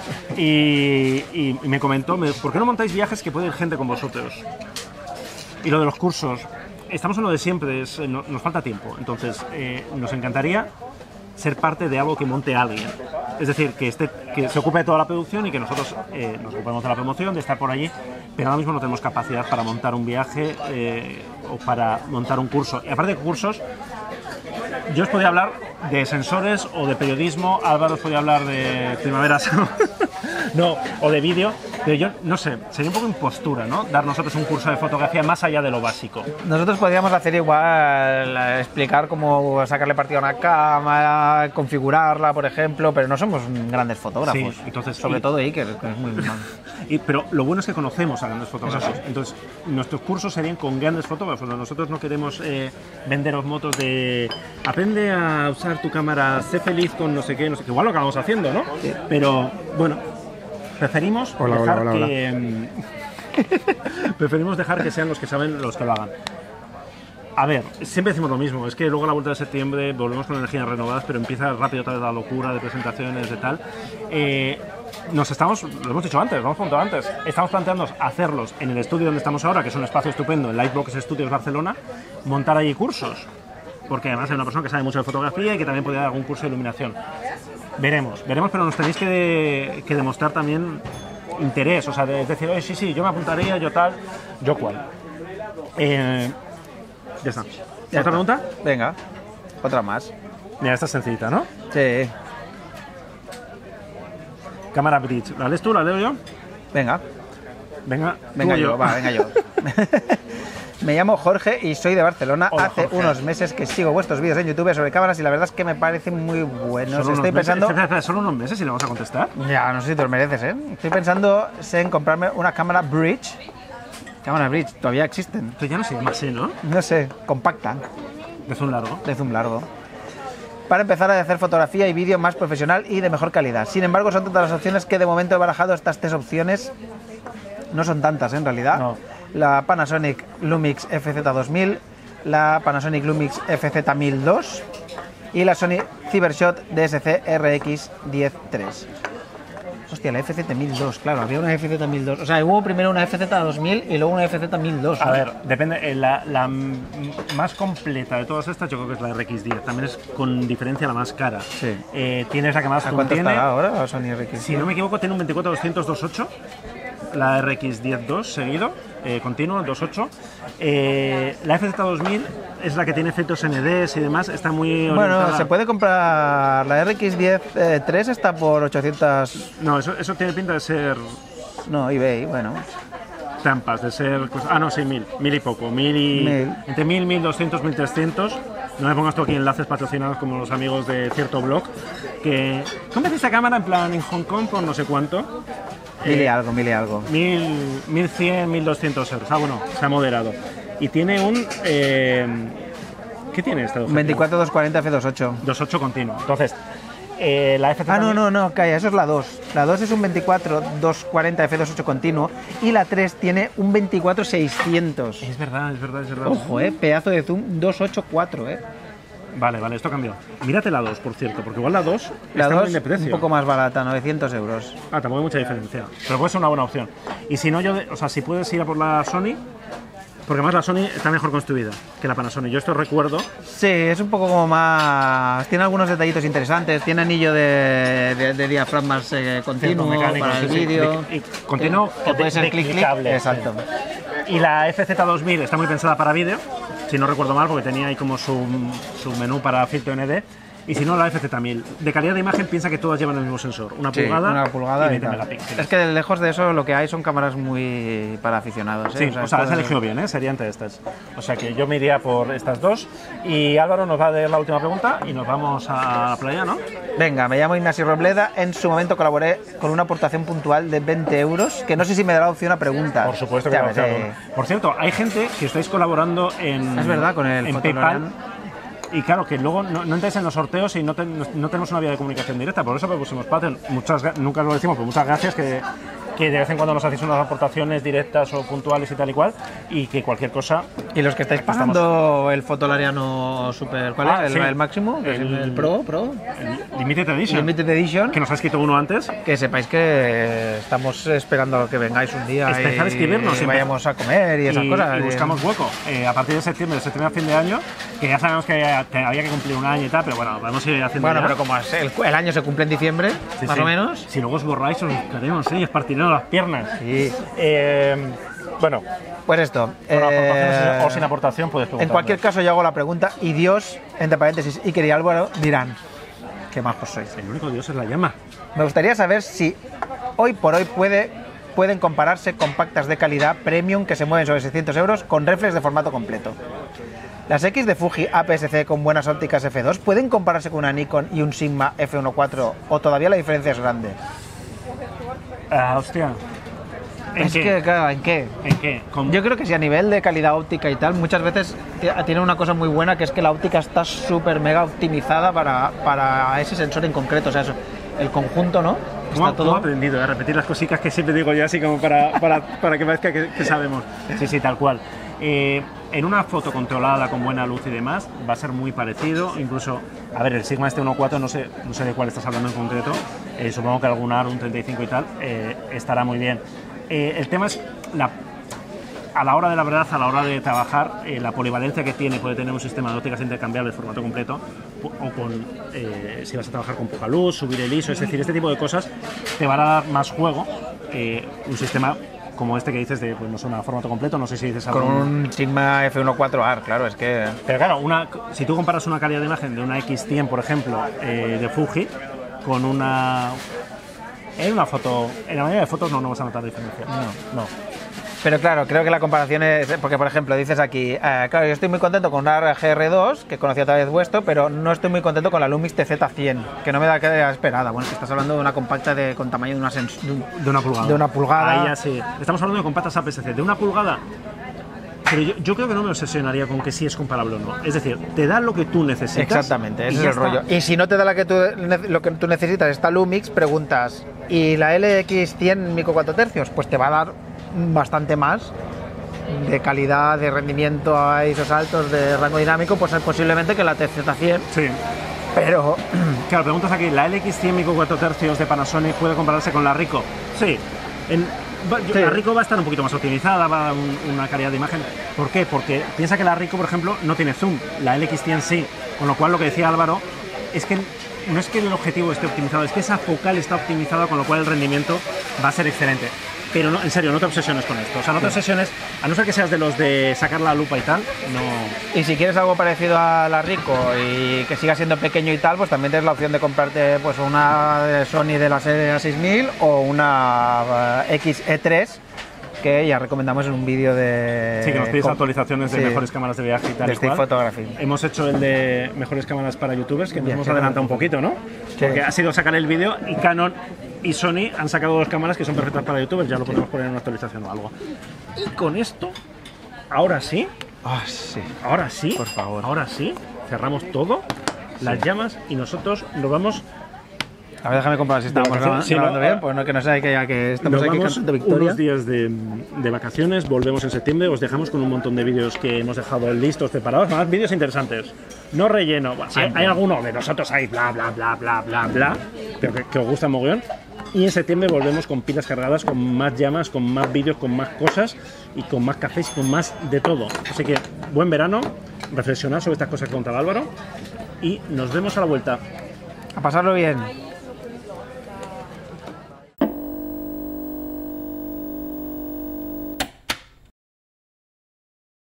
Y, y, y me comentó, me, ¿por qué no montáis viajes que puede ir gente con vosotros? Y lo de los cursos, estamos en lo de siempre, es, no, nos falta tiempo, entonces eh, nos encantaría ser parte de algo que monte alguien. Es decir, que, esté, que se ocupe de toda la producción y que nosotros eh, nos ocupemos de la promoción, de estar por allí, pero ahora mismo no tenemos capacidad para montar un viaje eh, o para montar un curso. Y aparte de cursos, yo os podía hablar de sensores o de periodismo, Álvaro os podía hablar de primaveras, no, o de vídeo, pero yo no sé, sería un poco impostura, ¿no? Dar nosotros un curso de fotografía más allá de lo básico. Nosotros podríamos hacer igual, explicar cómo sacarle partido a una cámara, configurarla, por ejemplo, pero no somos grandes fotógrafos. Sí, entonces, sobre y, todo Iker, que es muy mal. Y, pero lo bueno es que conocemos a grandes fotógrafos. Entonces, nuestros cursos serían con grandes fotógrafos. Nosotros no queremos eh, venderos motos de aprende a usar tu cámara, sé feliz con no sé qué, no sé qué. Igual lo acabamos haciendo, ¿no? Sí. Pero bueno, preferimos hola, dejar hola, hola, que hola. preferimos dejar que sean los que saben los que lo hagan. A ver, siempre decimos lo mismo, es que luego a la vuelta de septiembre volvemos con energías renovadas, pero empieza rápido otra vez la locura de presentaciones, de tal. Eh, nos estamos, lo hemos dicho antes, lo hemos contado antes, estamos planteándonos hacerlos en el estudio donde estamos ahora, que es un espacio estupendo, en Lightbox Studios Barcelona, montar allí cursos, porque además hay una persona que sabe mucho de fotografía y que también podría dar algún curso de iluminación. Veremos, veremos, pero nos tenéis que, de, que demostrar también interés, o sea, de, de decir, oye, sí, sí, yo me apuntaría, yo tal, yo cual. Eh, Ya está. ¿Otra pregunta? Venga, otra más. Mira, esta es sencillita, ¿no? Sí. Cámara bridge. ¿La lees tú? ¿La leo yo? Venga. Venga, venga yo, yo, va, venga yo. Me llamo Jorge y soy de Barcelona. Hola, Hace Jorge. unos meses que sigo vuestros vídeos en YouTube sobre cámaras y la verdad es que me parecen muy buenos. Solo Estoy pensando... Espera, espera, solo unos meses y le vamos a contestar. Ya, no sé si te lo mereces, ¿eh? Estoy pensando en comprarme una cámara bridge. Cámara bridge, todavía existen. Esto ya no se llama así, ¿no? No sé, compacta. De zoom largo. De zoom largo. Para empezar a hacer fotografía y vídeo más profesional y de mejor calidad. Sin embargo, son tantas las opciones que de momento he barajado estas tres opciones. No son tantas, ¿eh? En realidad. No. La Panasonic Lumix F Z dos mil, la Panasonic Lumix F Z mil dos y la Sony Cybershot D S C R X diez tres. Hostia, la F Z mil dos, claro, había una F Z mil dos. O sea, hubo primero una F Z dos mil y luego una F Z mil dos. A ¿no? ver, depende. eh, La, la m- más completa de todas estas, yo creo que es la R X diez. También es con diferencia la más cara. Sí. Eh, tienes la que más ¿A cuánto contiene. estará ahora la Sony R X? Si no me equivoco, tiene un veinticuatro doscientos dos punto ocho. La R X diez dos seguido, eh, continuo, dos punto ocho. Eh, la F Z dos mil es la que tiene efectos N D S y demás, está muy orientada. Bueno, se puede comprar la R X diez tres, está por ochocientos. No, eso, eso tiene pinta de ser No, eBay, bueno. trampas, de ser... cosas- Ah, no, sí, mil, mil y poco, mil y... Mil. Entre mil, mil doscientos, mil trescientos. No me pongas tú aquí enlaces patrocinados como los amigos de cierto blog, que... ¿Cómo esta cámara en plan en Hong Kong por no sé cuánto? Mil y Eh, algo, mil y algo. Mil, mil cien, mil doscientos euros. Ah, bueno, se ha moderado. Y tiene un... eh, ¿Qué tiene este objetivo? veinticuatro doscientos cuarenta F veintiocho. dos punto ocho continuo. Entonces, eh, la F Z... Ah, no, no, no, calla, eso es la dos. La dos es un veinticuatro doscientos cuarenta F veintiocho continuo y la tres tiene un veinticuatro seiscientos. Es verdad, es verdad, es verdad. Ojo, eh, pedazo de zoom doscientos ochenta y cuatro, eh. Vale, vale, esto cambió. Mírate la dos, por cierto, porque igual la dos La está dos muy de precio. un poco más barata, novecientos euros. Ah, tampoco hay mucha diferencia. Pero puede ser una buena opción. Y si no, yo, de- o sea, si puedes ir a por la Sony, porque además la Sony está mejor construida que la Panasonic. Yo esto recuerdo. Sí, es un poco como más... Tiene algunos detallitos interesantes, tiene anillo de, de, de diafragmas eh, continuo mecánico, para el sí, sí, vídeo. de- y continuo que, que puede de- ser de clic clic. clicable, Exacto. Y la F Z dos mil está muy pensada para vídeo, si no recuerdo mal, porque tenía ahí como su, su menú para filtro N D. Y si no, la F Z mil. De calidad de imagen, piensa que todas llevan el mismo sensor. Una Sí, pulgada, una pulgada y y veinte tal. megapíxeles. Es que lejos de eso lo que hay son cámaras muy para aficionados. ¿eh? Sí, o sea, esto has de- elegido bien, ¿eh? Sería entre estas. O sea que yo me iría por estas dos. Y Álvaro nos va a dar la última pregunta y nos vamos a la playa, ¿no? Venga, me llamo Ignacio Robleda. En su momento colaboré con una aportación puntual de veinte euros, que no sé si me dará opción a preguntas. Por supuesto que Ya no, ves, claro. eh, Por cierto, hay gente que estáis colaborando en, Es verdad, con el en Fotolorian. PayPal. Y claro, que luego no, no entráis en los sorteos y no, te- no tenemos una vía de comunicación directa. Por eso propusimos Patreon. Muchas, gra- nunca lo decimos, pero muchas gracias que, que de vez en cuando nos hacéis unas aportaciones directas o puntuales y tal y cual. Y que cualquier cosa... Y los que estáis Aquí estamos. pagando el Fotolariano Super, ¿cuál Ah, es? sí. El, el máximo, que es el, El- el Pro, Pro, el Limited Edition. Limited Edition, Que nos ha escrito uno antes. que sepáis que estamos esperando a que vengáis un día Empezar a y, escribirnos, y empe- vayamos a comer y esas y, cosas. y buscamos hueco. Eh, a partir de septiembre, de septiembre a fin de año, que ya sabemos que te- había que cumplir un año y tal, pero bueno, vamos a ir haciendo Bueno, ya. pero como es el, el año se cumple en diciembre, Sí, más sí. o menos. Si luego os borráis, os buscaremos, ¿eh? Y os partiremos las piernas. Sí. Eh, bueno, Pues esto. con aportaciones eh, o sin aportación puedes preguntar. en cualquier caso, yo hago la pregunta y Dios, entre paréntesis, Iker y Álvaro dirán: qué majos sois. El único Dios es la llama. Me gustaría saber si hoy por hoy puede, pueden compararse compactas de calidad premium que se mueven sobre seiscientos euros con reflex de formato completo. Las X de Fuji A P S C con buenas ópticas F dos pueden compararse con una Nikon y un Sigma F uno punto cuatro o todavía la diferencia es grande. Ah, hostia. ¿En Es qué? que, claro, ¿en qué? ¿En qué? Con- Yo creo que sí, a nivel de calidad óptica y tal, muchas veces t- tiene una cosa muy buena que es que la óptica está súper mega optimizada para, para ese sensor en concreto. O sea, eso, el conjunto, ¿no? ¿Cómo, Está cómo he todo. aprendido a repetir las cositas que siempre digo yo así como para, para, para que parezca que, que sabemos? Sí, sí, tal cual. Eh, en una foto controlada con buena luz y demás va a ser muy parecido, incluso, a ver, el Sigma este uno punto cuatro, no sé, no sé de cuál estás hablando en concreto, eh, supongo que algún A R, un treinta y cinco y tal, eh, estará muy bien. Eh, el tema es la a la hora de la verdad, a la hora de trabajar, eh, la polivalencia que tiene puede tener un sistema de ópticas intercambiables de formato completo o con, eh, si vas a trabajar con poca luz, subir el I S O, es decir, este tipo de cosas te van a dar más juego. Eh, un sistema como este que dices de, pues no sé, un formato completo, no sé si dices algo. Con un Sigma F uno punto cuatro A R, claro, es que... Pero claro, una, si tú comparas una calidad de imagen de una X cien, por ejemplo, eh, de Fuji, con una... En una foto, en la mayoría de fotos no, no vas a notar diferencia. No. no. Pero claro, creo que la comparación es... Porque, por ejemplo, dices aquí, eh, claro, yo estoy muy contento con una G R dos, que conocí otra vez vuestro, pero no estoy muy contento con la Lumix T Z cien, que no me da que esperada. Bueno, que estás hablando de una compacta de, con tamaño de una, sens- de un- De una pulgada. De una pulgada. Ahí ya sí. Estamos hablando de compactas A P S C. De una pulgada. Pero yo, yo creo que no me obsesionaría con que sí es comparable o no. Es decir, te da lo que tú necesitas. Exactamente, ese y es ya el está. rollo. Y si no te da la que tú, lo que tú necesitas, esta Lumix, preguntas, ¿y la L X cien micro cuatro tercios? Pues te va a dar bastante más de calidad, de rendimiento a esos altos, de rango dinámico, pues posiblemente que la T Z cien. Sí. Pero Claro, preguntas aquí, ¿la L X cien micro cuatro tercios de Panasonic puede compararse con la Ricoh? Sí. En, va- yo- Sí. La Ricoh va a estar un poquito más optimizada, va a dar un- una calidad de imagen. ¿Por qué? Porque piensa que la Ricoh, por ejemplo, no tiene zoom, la L X cien sí. Con lo cual, lo que decía Álvaro, es que no es que el objetivo esté optimizado, es que esa focal está optimizada, con lo cual el rendimiento va a ser excelente. Pero no, en serio, no te obsesiones con esto. O sea, no te obsesiones, a no ser que seas de los de sacar la lupa y tal, no... y si quieres algo parecido a la Ricoh y que siga siendo pequeño y tal, pues también tienes la opción de comprarte pues una de Sony de la serie A seis mil o una eh, X E tres, que ya recomendamos en un vídeo de... Sí, que nos pides com- actualizaciones de sí, mejores cámaras de viaje y tal de y Stick cual. Photography. Hemos hecho el de mejores cámaras para youtubers, que nos Ya, hemos sí, adelantado un sí. poquito, ¿no? Sí. Porque ha sido sacar el vídeo y Canon y Sony han sacado dos cámaras que son perfectas para youtubers, ya lo podemos poner en una actualización o algo. Y con esto, ahora sí, Ah, sí. ahora sí, Por favor. ahora sí, cerramos todo, las llamas y nosotros nos vamos... A ver, déjame comprobar si estamos vacaciones, grabando, sí, grabando no, bien, ah, pues no que no sea que ya que estamos Nos aquí vamos cantando victoria. unos días de, de vacaciones, volvemos en septiembre, os dejamos con un montón de vídeos que hemos dejado listos, preparados, más vídeos interesantes. No relleno, bueno, hay, hay alguno de nosotros ahí, bla, bla, bla, bla, bla, bla, pero que, que os gusta mogollón. Y en septiembre volvemos con pilas cargadas, con más llamas, con más vídeos, con más cosas y con más cafés, con más de todo. Así que buen verano, reflexionad sobre estas cosas que contaba Álvaro y nos vemos a la vuelta. A pasarlo bien.